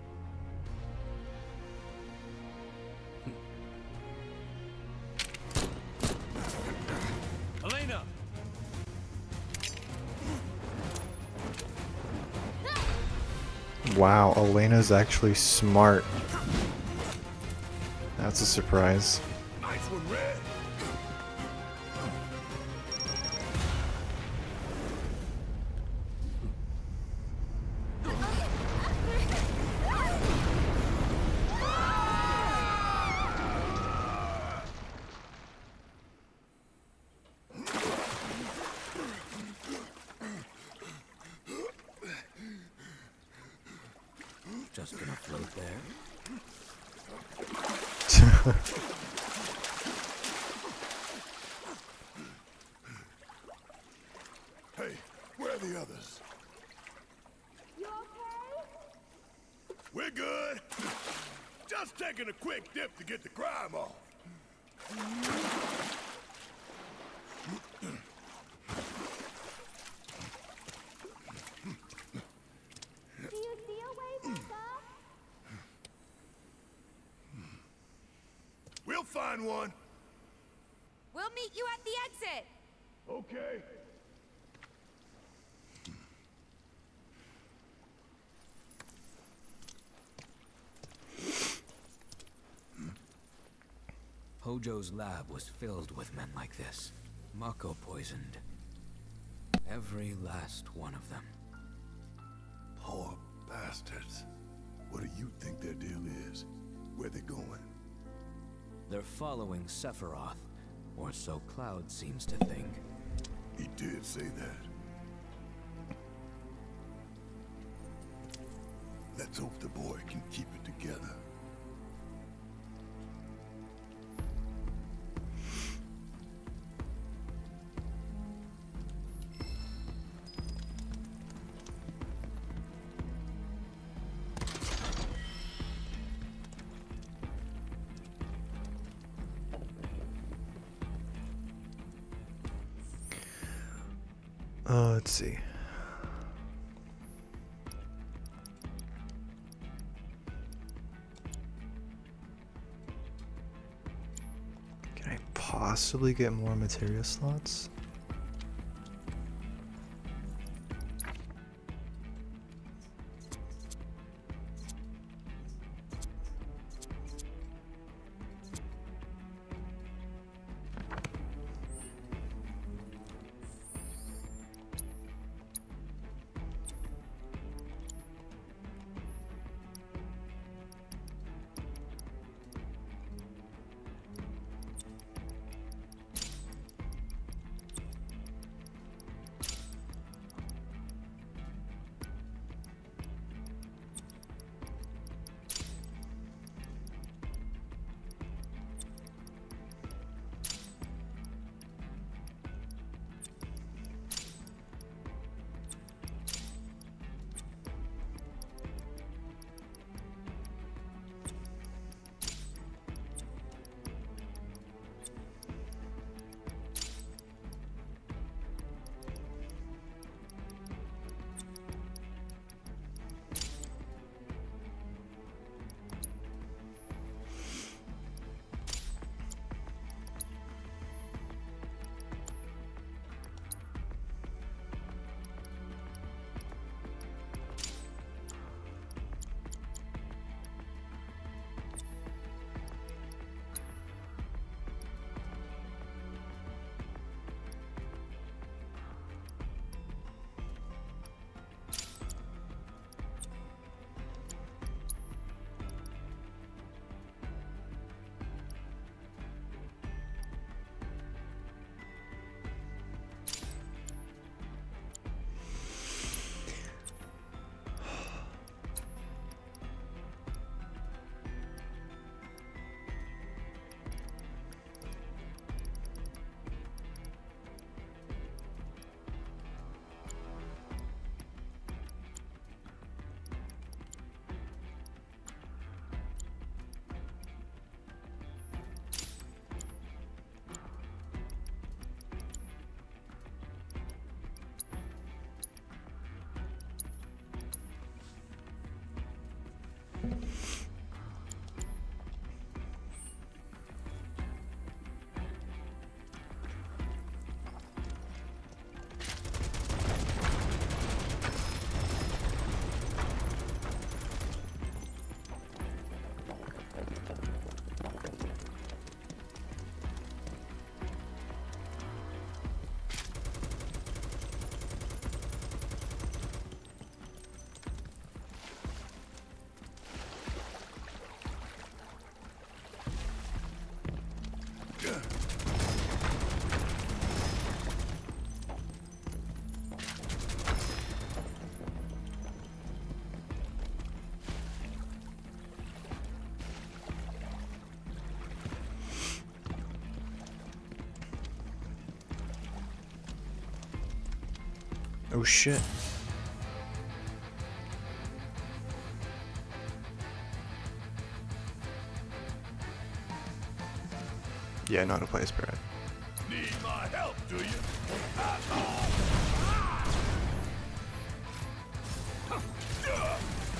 Elena! Wow, Elena's actually smart. That's a surprise. Nice one, Red. Just gonna float there. Hey, where are the others? You okay? We're good. Just taking a quick dip to get the crime off. find one. We'll meet you at the exit. Okay. Hojo's lab was filled with men like this. Mako poisoned. Every last one of them. Poor bastards. What do you think their deal is? Where they going? They're following Sephiroth, or so Cloud seems to think. He did say that. Let's hope the boy can keep it together. Uh, let's see. Can I possibly get more materia slots? Oh shit. Yeah, not a place, Brad. Need my help, do you?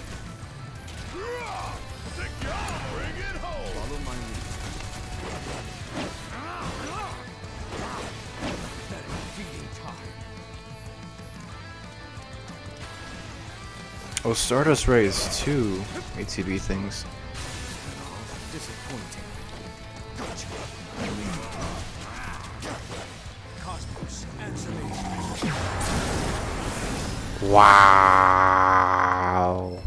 Follow my lead. Oh, Stardust raised two A T B things. Disappointing. Gotcha. Cosmos, answer me. Wow.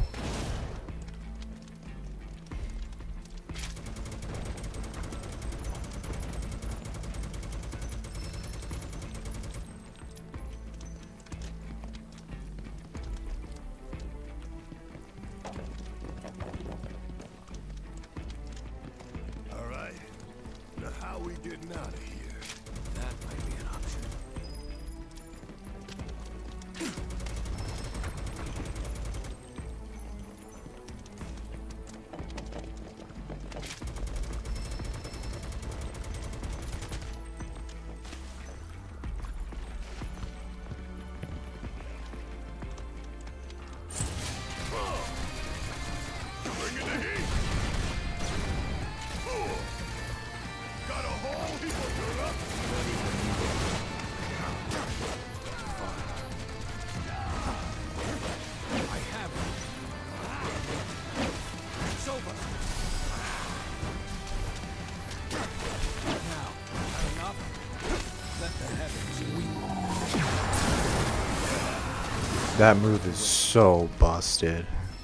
All right. Now how we getting out of here? That might be an option. Bring in the heat! Got a whole heap of it up! I have it. It's over. Now, had enough? Let the heavens weep. That move is so busted.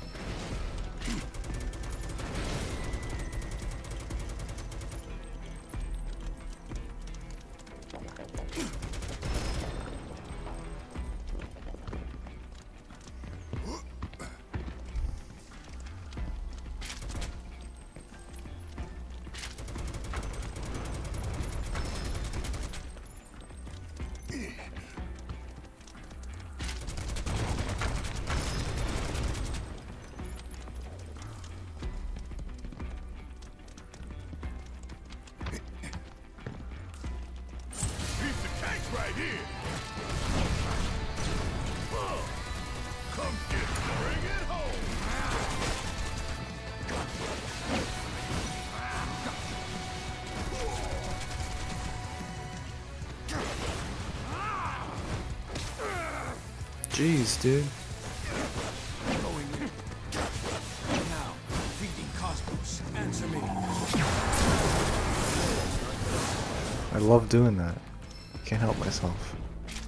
Piece of cake's right here! Whoa. Come get it! Bring it home! Jeez, dude. Going in. Now, feeding Cosmos, answer me. I love doing that. Can't help myself.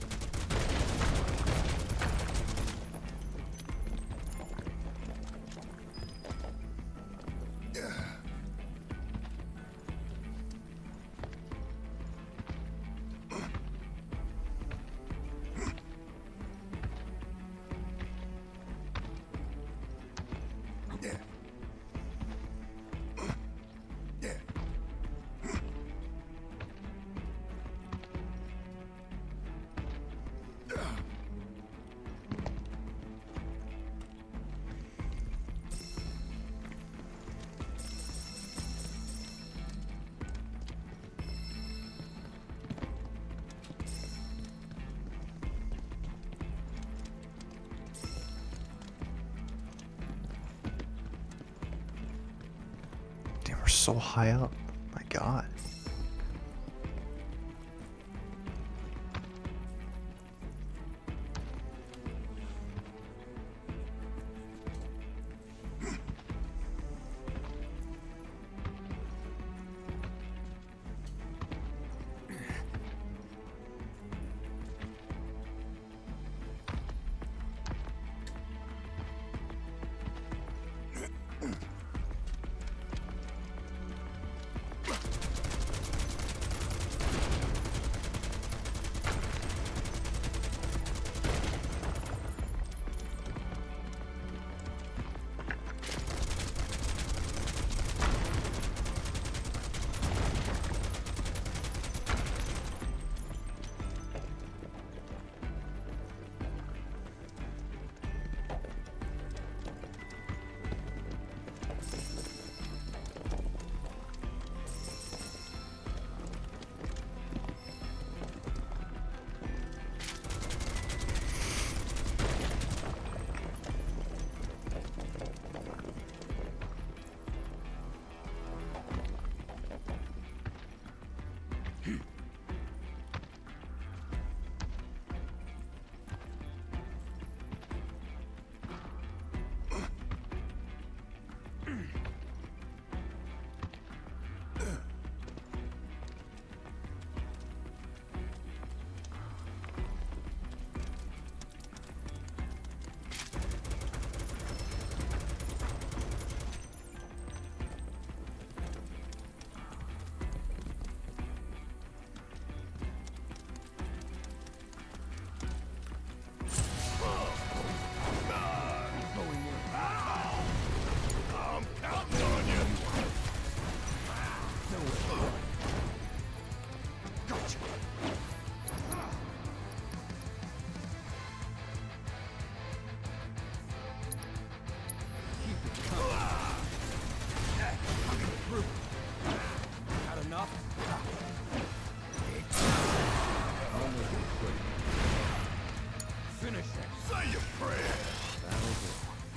Yeah. Yeah. Damn, we're so high up. My God. Finish it. Say your prayer. That'll do.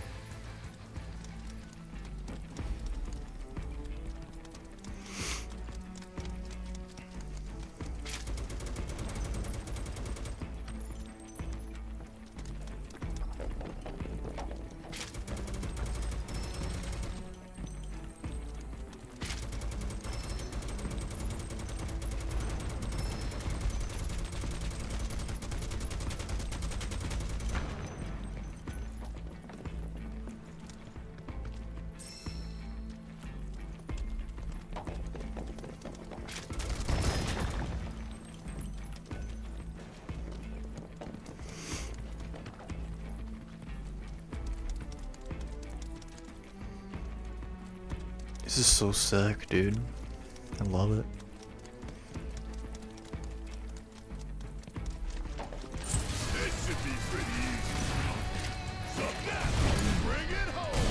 This is so sick, dude. I love it. It should be pretty easy. So now, bring it home.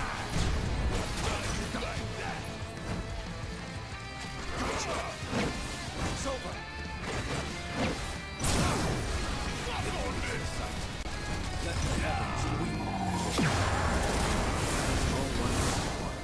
Like that. It's over. Fuck on this. Let the heavens weep. No one is one.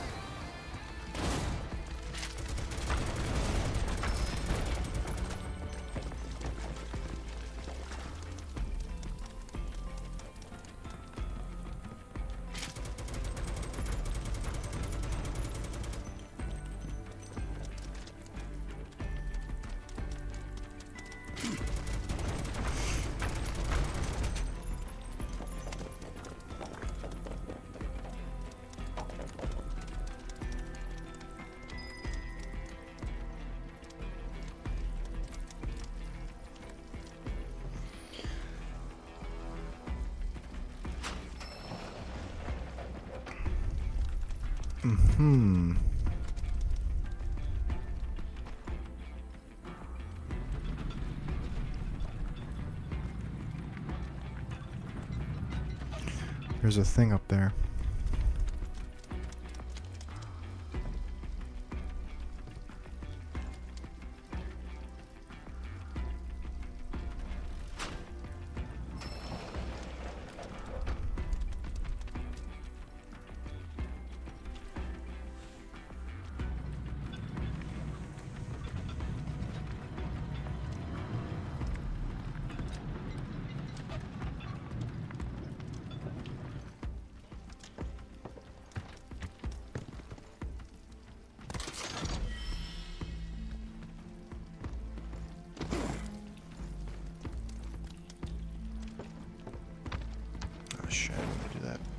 Hmm. There's a thing up there. Oh shit, I want to do that.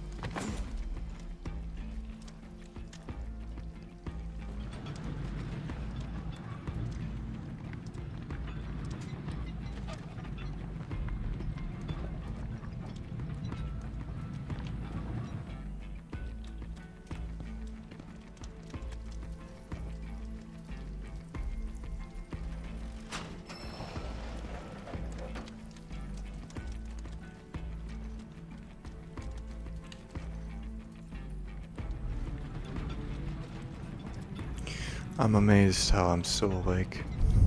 I'm amazed how I'm still awake.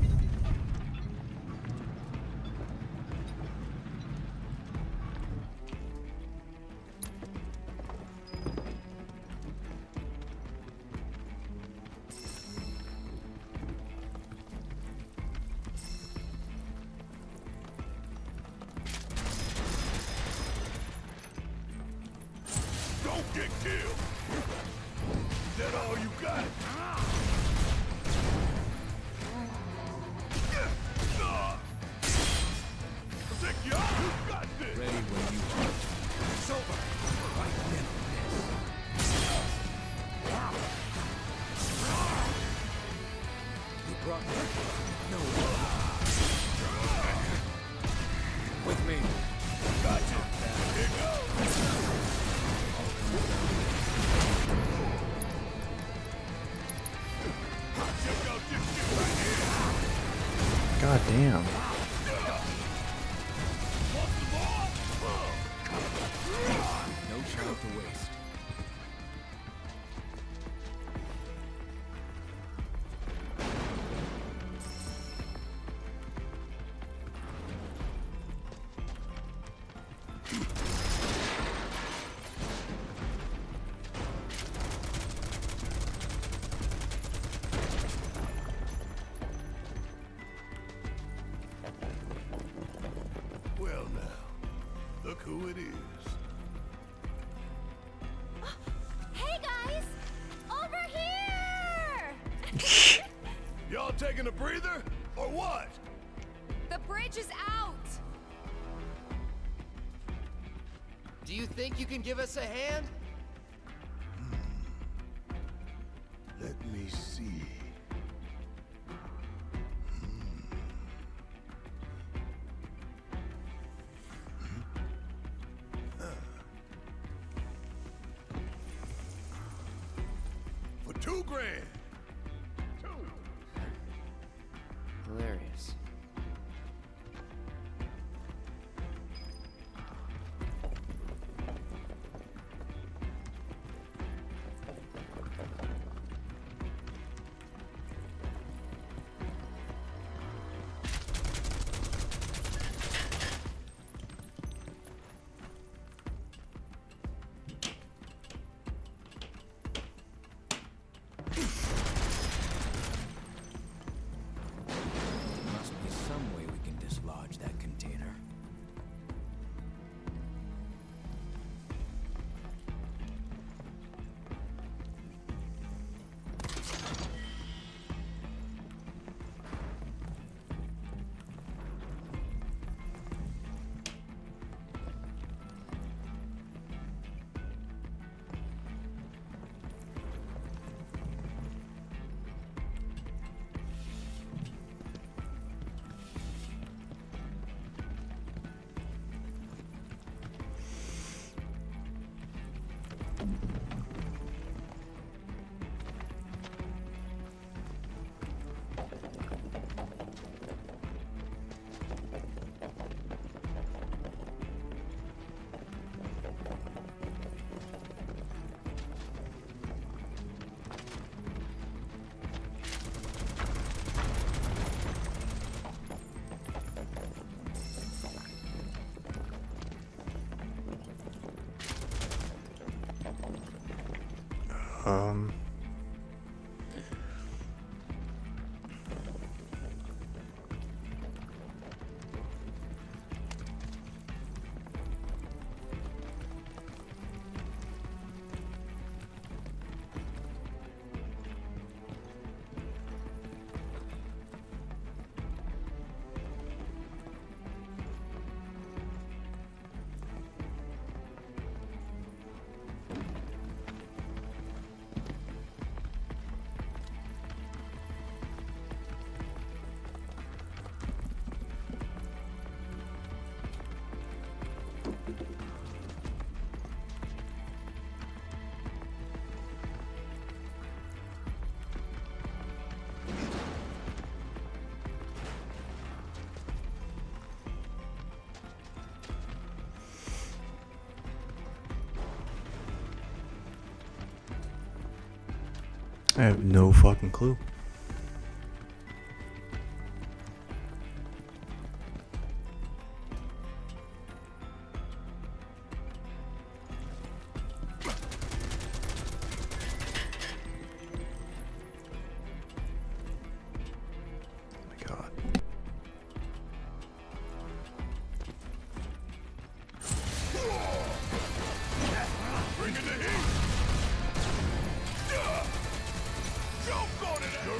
Don't get killed. Is that all you got? Take you out. You got this. Ready when you are. It's over. Right then. You brought me. No. With me. Gotcha. Here goes. Check out this shit right here. God damn. No time to waste. Look who it is. Hey guys! Over here! Y'all taking a breather? Or what? The bridge is out! Do you think you can give us a hand? Let me see. For two grand. Two. Hilarious. Must be some way we can dislodge that container. Um. I have no fucking clue. Bringing the heat! Jump on it!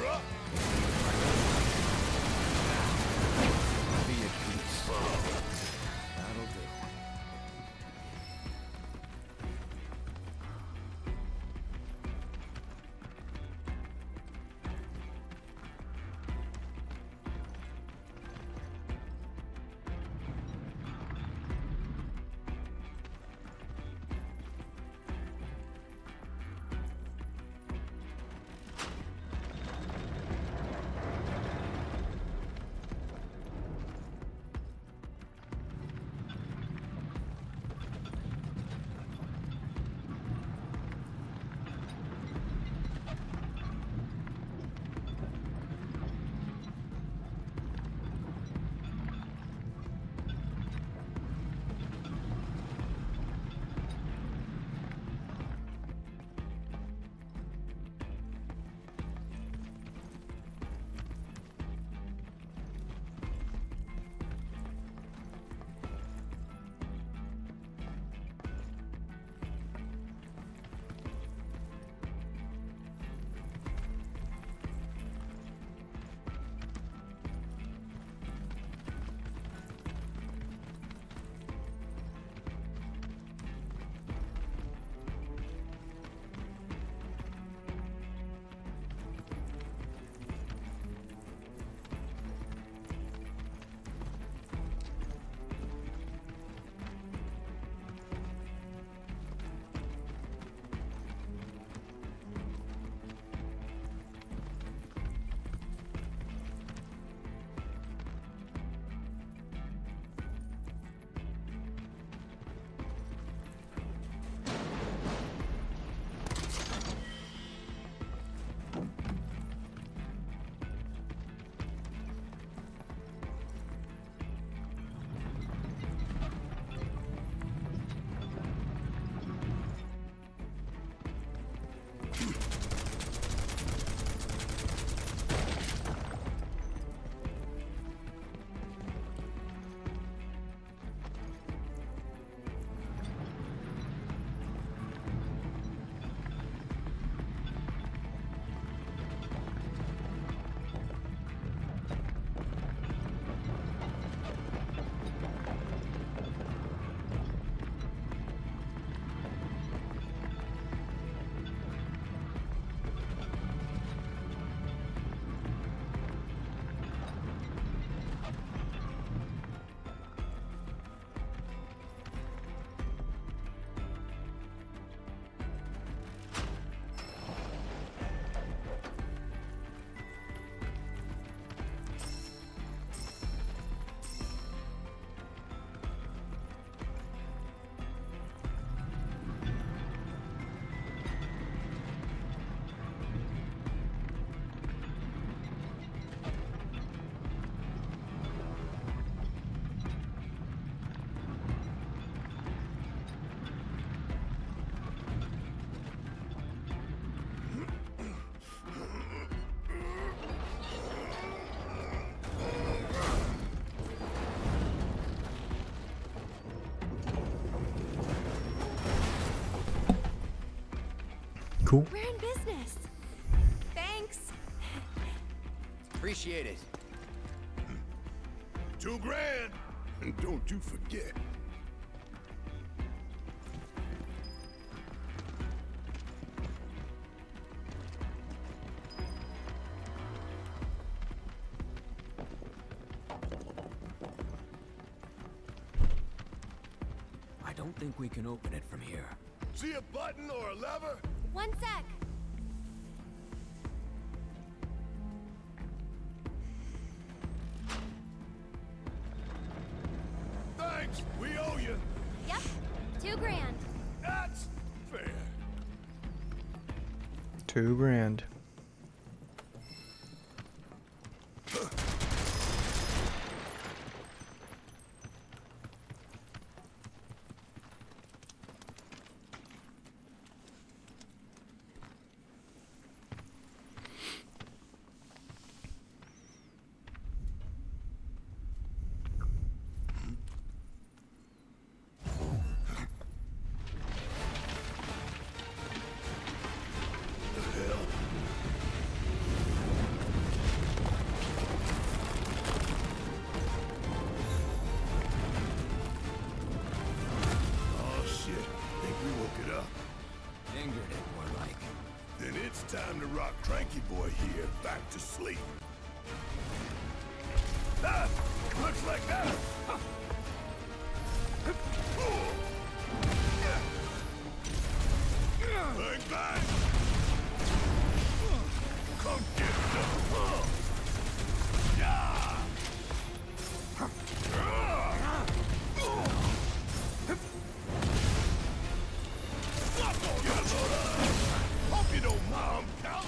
Cool. We're in business. Thanks. Appreciate it. Two grand. And don't you forget. I don't think we can open it from here. See a button or a lever? One sec. Thanks. We owe you. Yep. Two grand. That's fair. Two grand. Time to rock Cranky Boy here back to sleep. Ah, looks like that. Bang, bang. Come get some. Yeah. Hope you don't mind.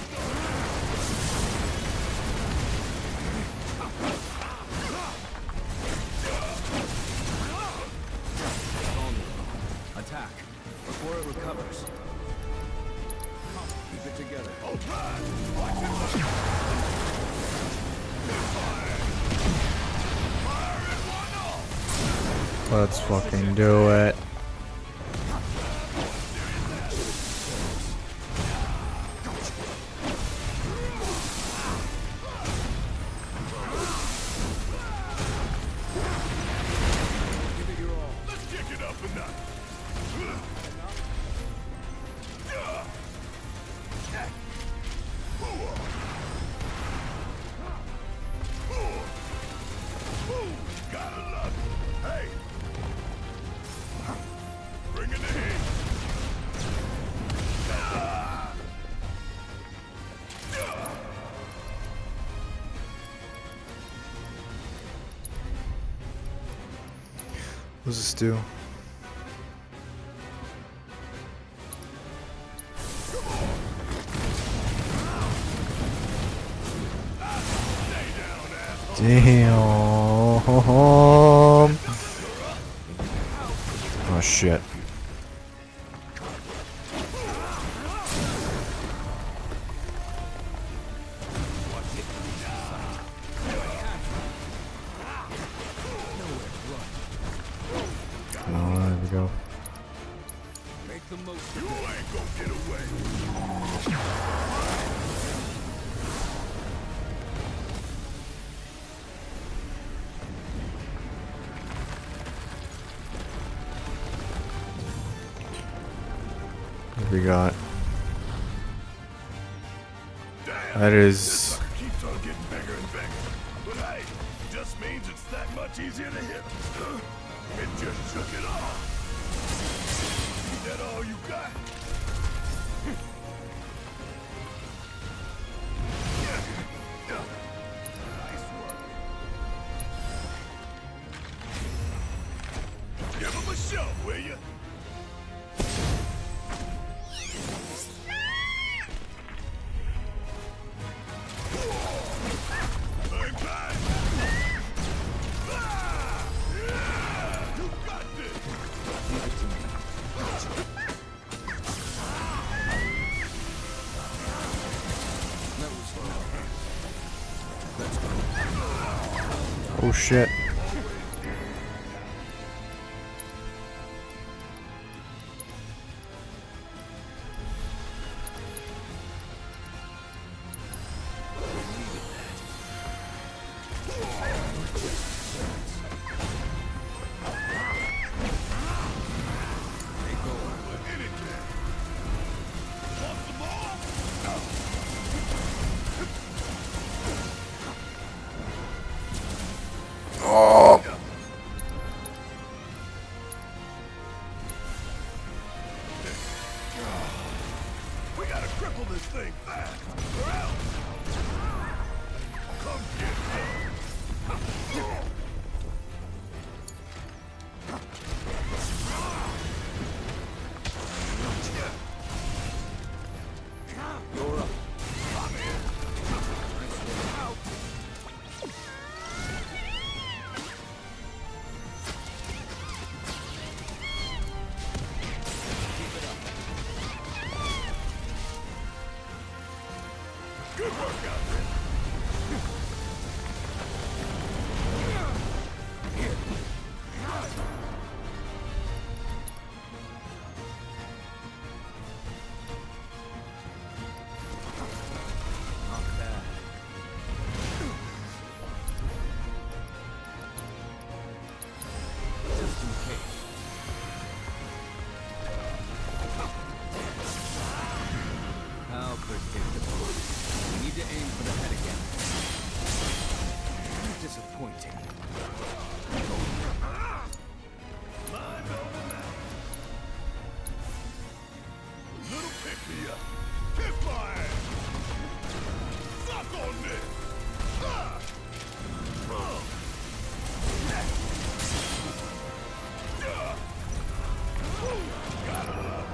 Attack before it recovers. Keep it together. All right. Watch it. Let's fucking do it. What's this do? Damn. Oh shit. make the most You of it. ain't gonna get away. What we got? That is. Keeps on getting bigger and bigger. But hey, just means it's that much easier to hit. It just shook it off. Is that all you got? Nice work. Give him a show, will you? Oh shit. Oh. We gotta cripple this thing fast, or else. Come get You're up. Good work out there. Not bad. Just in case. How predictable. We need to aim for the head again. Disappointing. Little pick me up. Kiss my ass. Suck on this. Ah. Uh. Yeah. Ooh, gotta love it.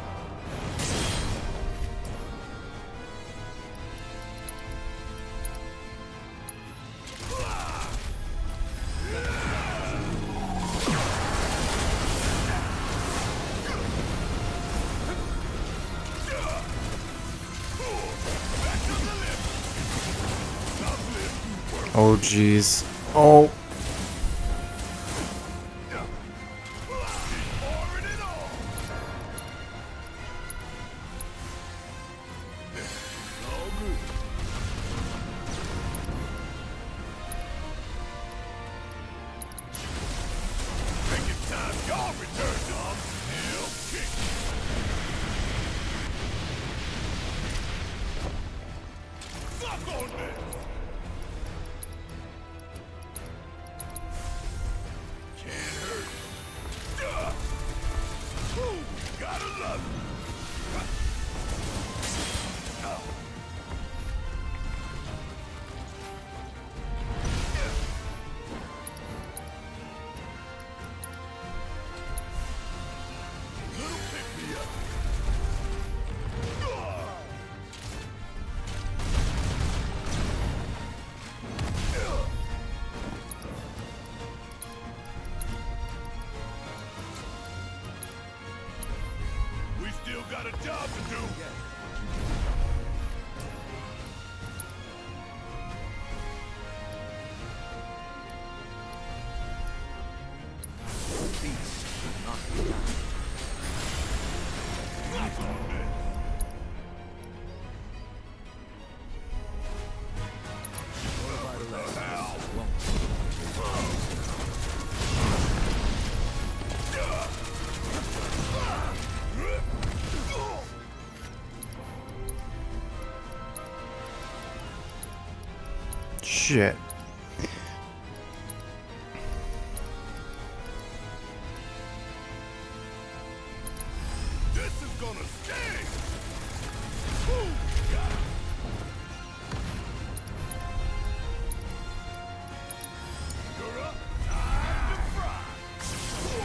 Oh jeez. Oh. Got a job to do. Beast, not Shit. This is gonna sting! Woo! Got him. You're up. Time to fry.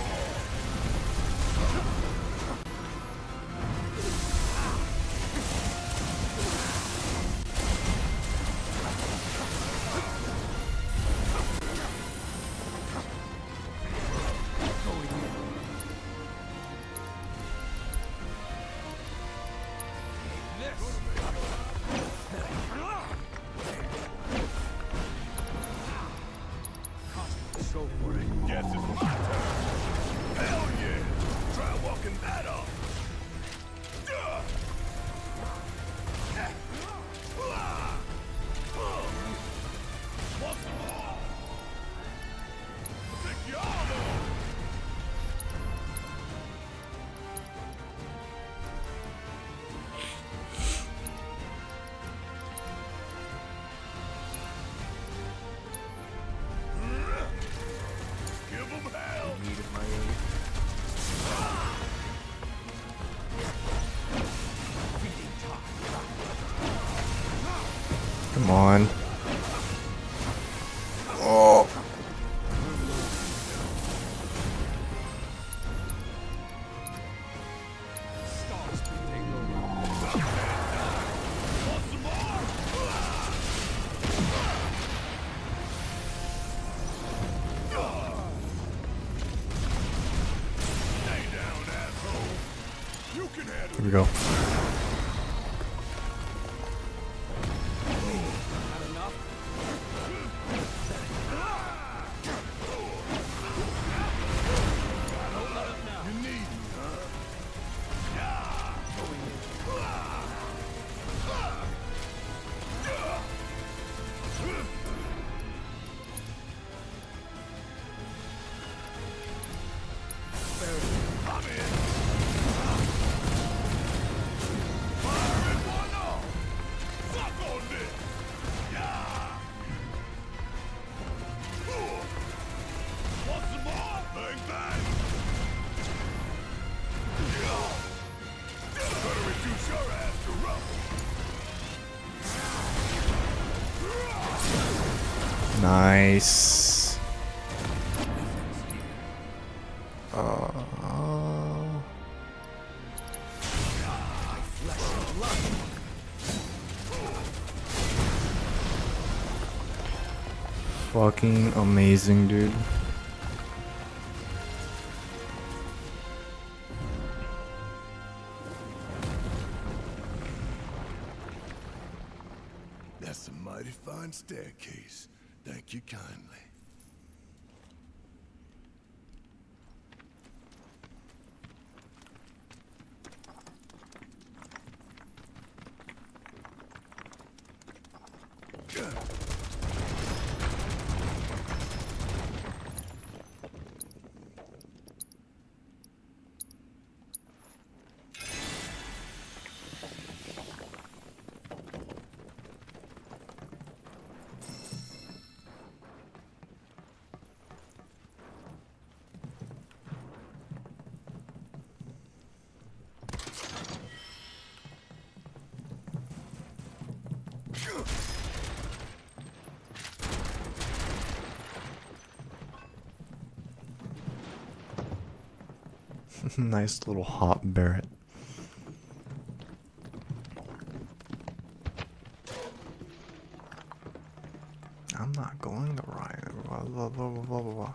Go for it. Guess it's my turn. Hell yeah! Try walking that off. Duh. Want some more? Take your arm off. Give them hell. Needed my aid. Come on. Oh. Here we go. Nice. Uh, fucking amazing, dude. That's a mighty fine staircase. Thank you kindly. Nice little hop Barret. I'm not going the right. Blah blah blah blah blah blah.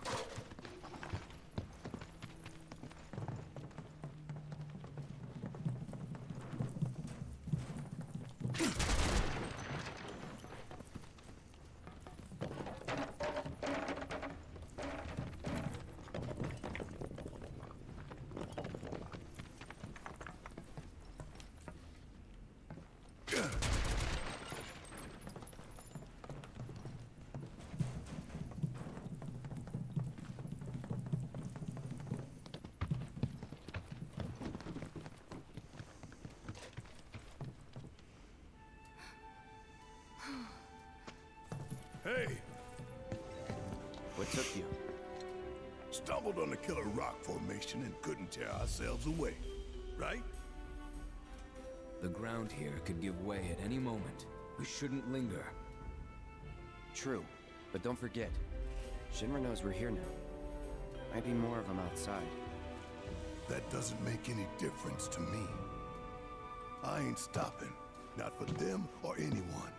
Hey! What took you? Stumbled on the Killer Rock Formation and couldn't tear ourselves away, right? The ground here could give way at any moment. We shouldn't linger. True, but don't forget, Shinra knows we're here now. Might be more of them outside. That doesn't make any difference to me. I ain't stopping. Not for them or anyone.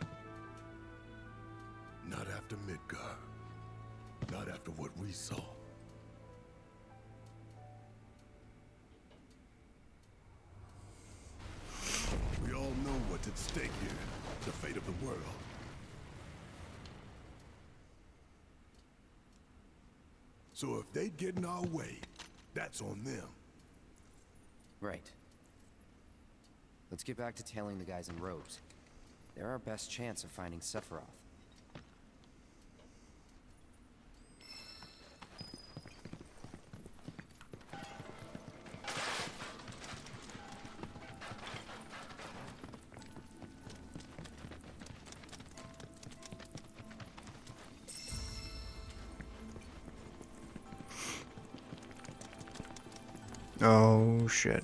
Not after Midgar. Not after what we saw. We all know what's at stake here. The fate of the world. So if they get in our way, that's on them. Right. Let's get back to tailing the guys in robes. They're our best chance of finding Sephiroth. Oh shit.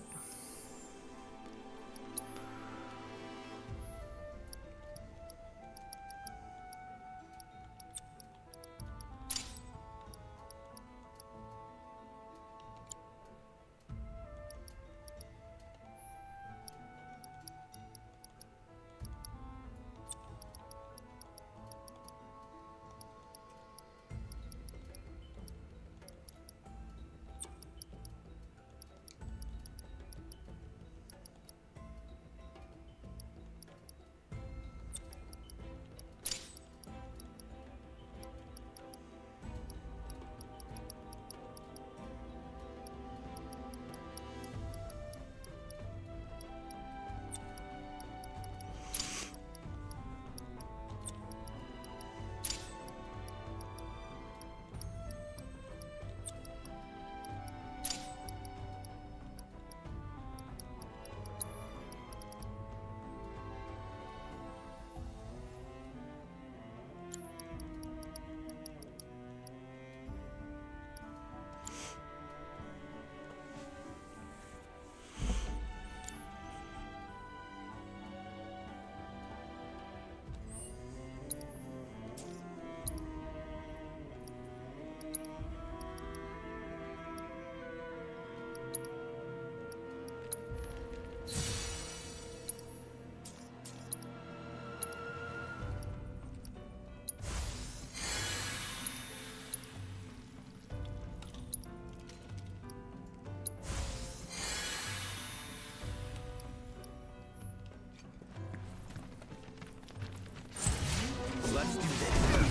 Let's do this.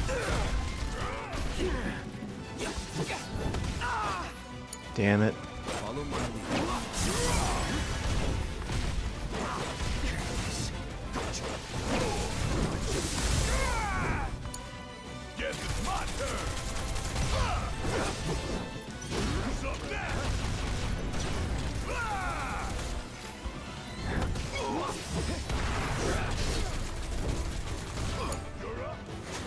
Damn it. Follow my lead. Guess it's my turn. What's up now? You're up.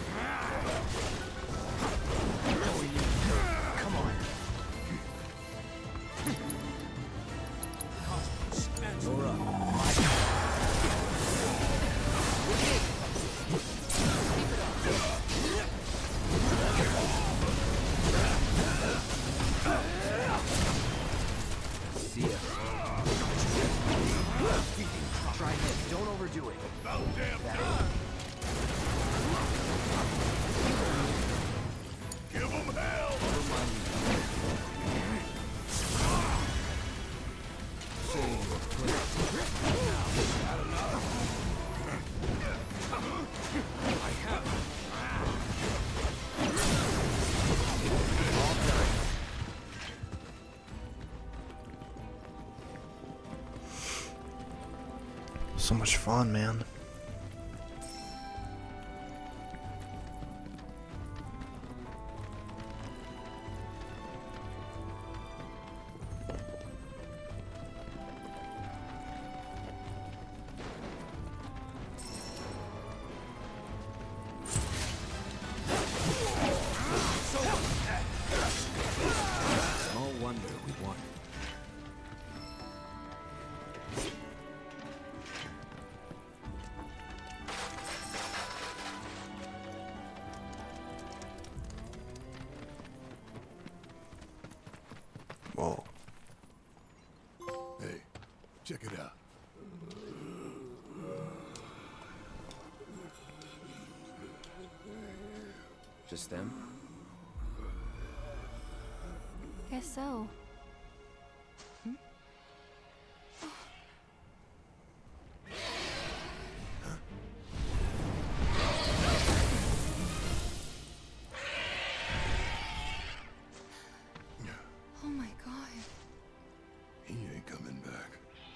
Come on. You're up. See ya. Try this. Don't overdo it. About damn time. Give them hell. I have. So much fun, man. Check it out. Just them? Guess so. Hmm? Oh my god. He ain't coming back.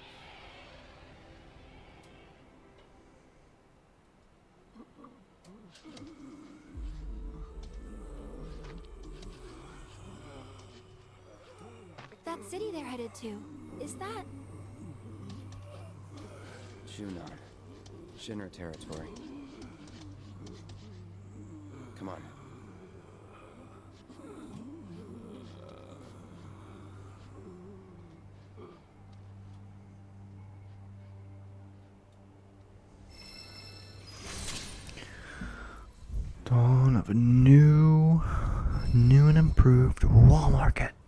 That city they're headed to, is that... Junar. Shinra territory. Come on. Dawn of a new, new and improved wall market.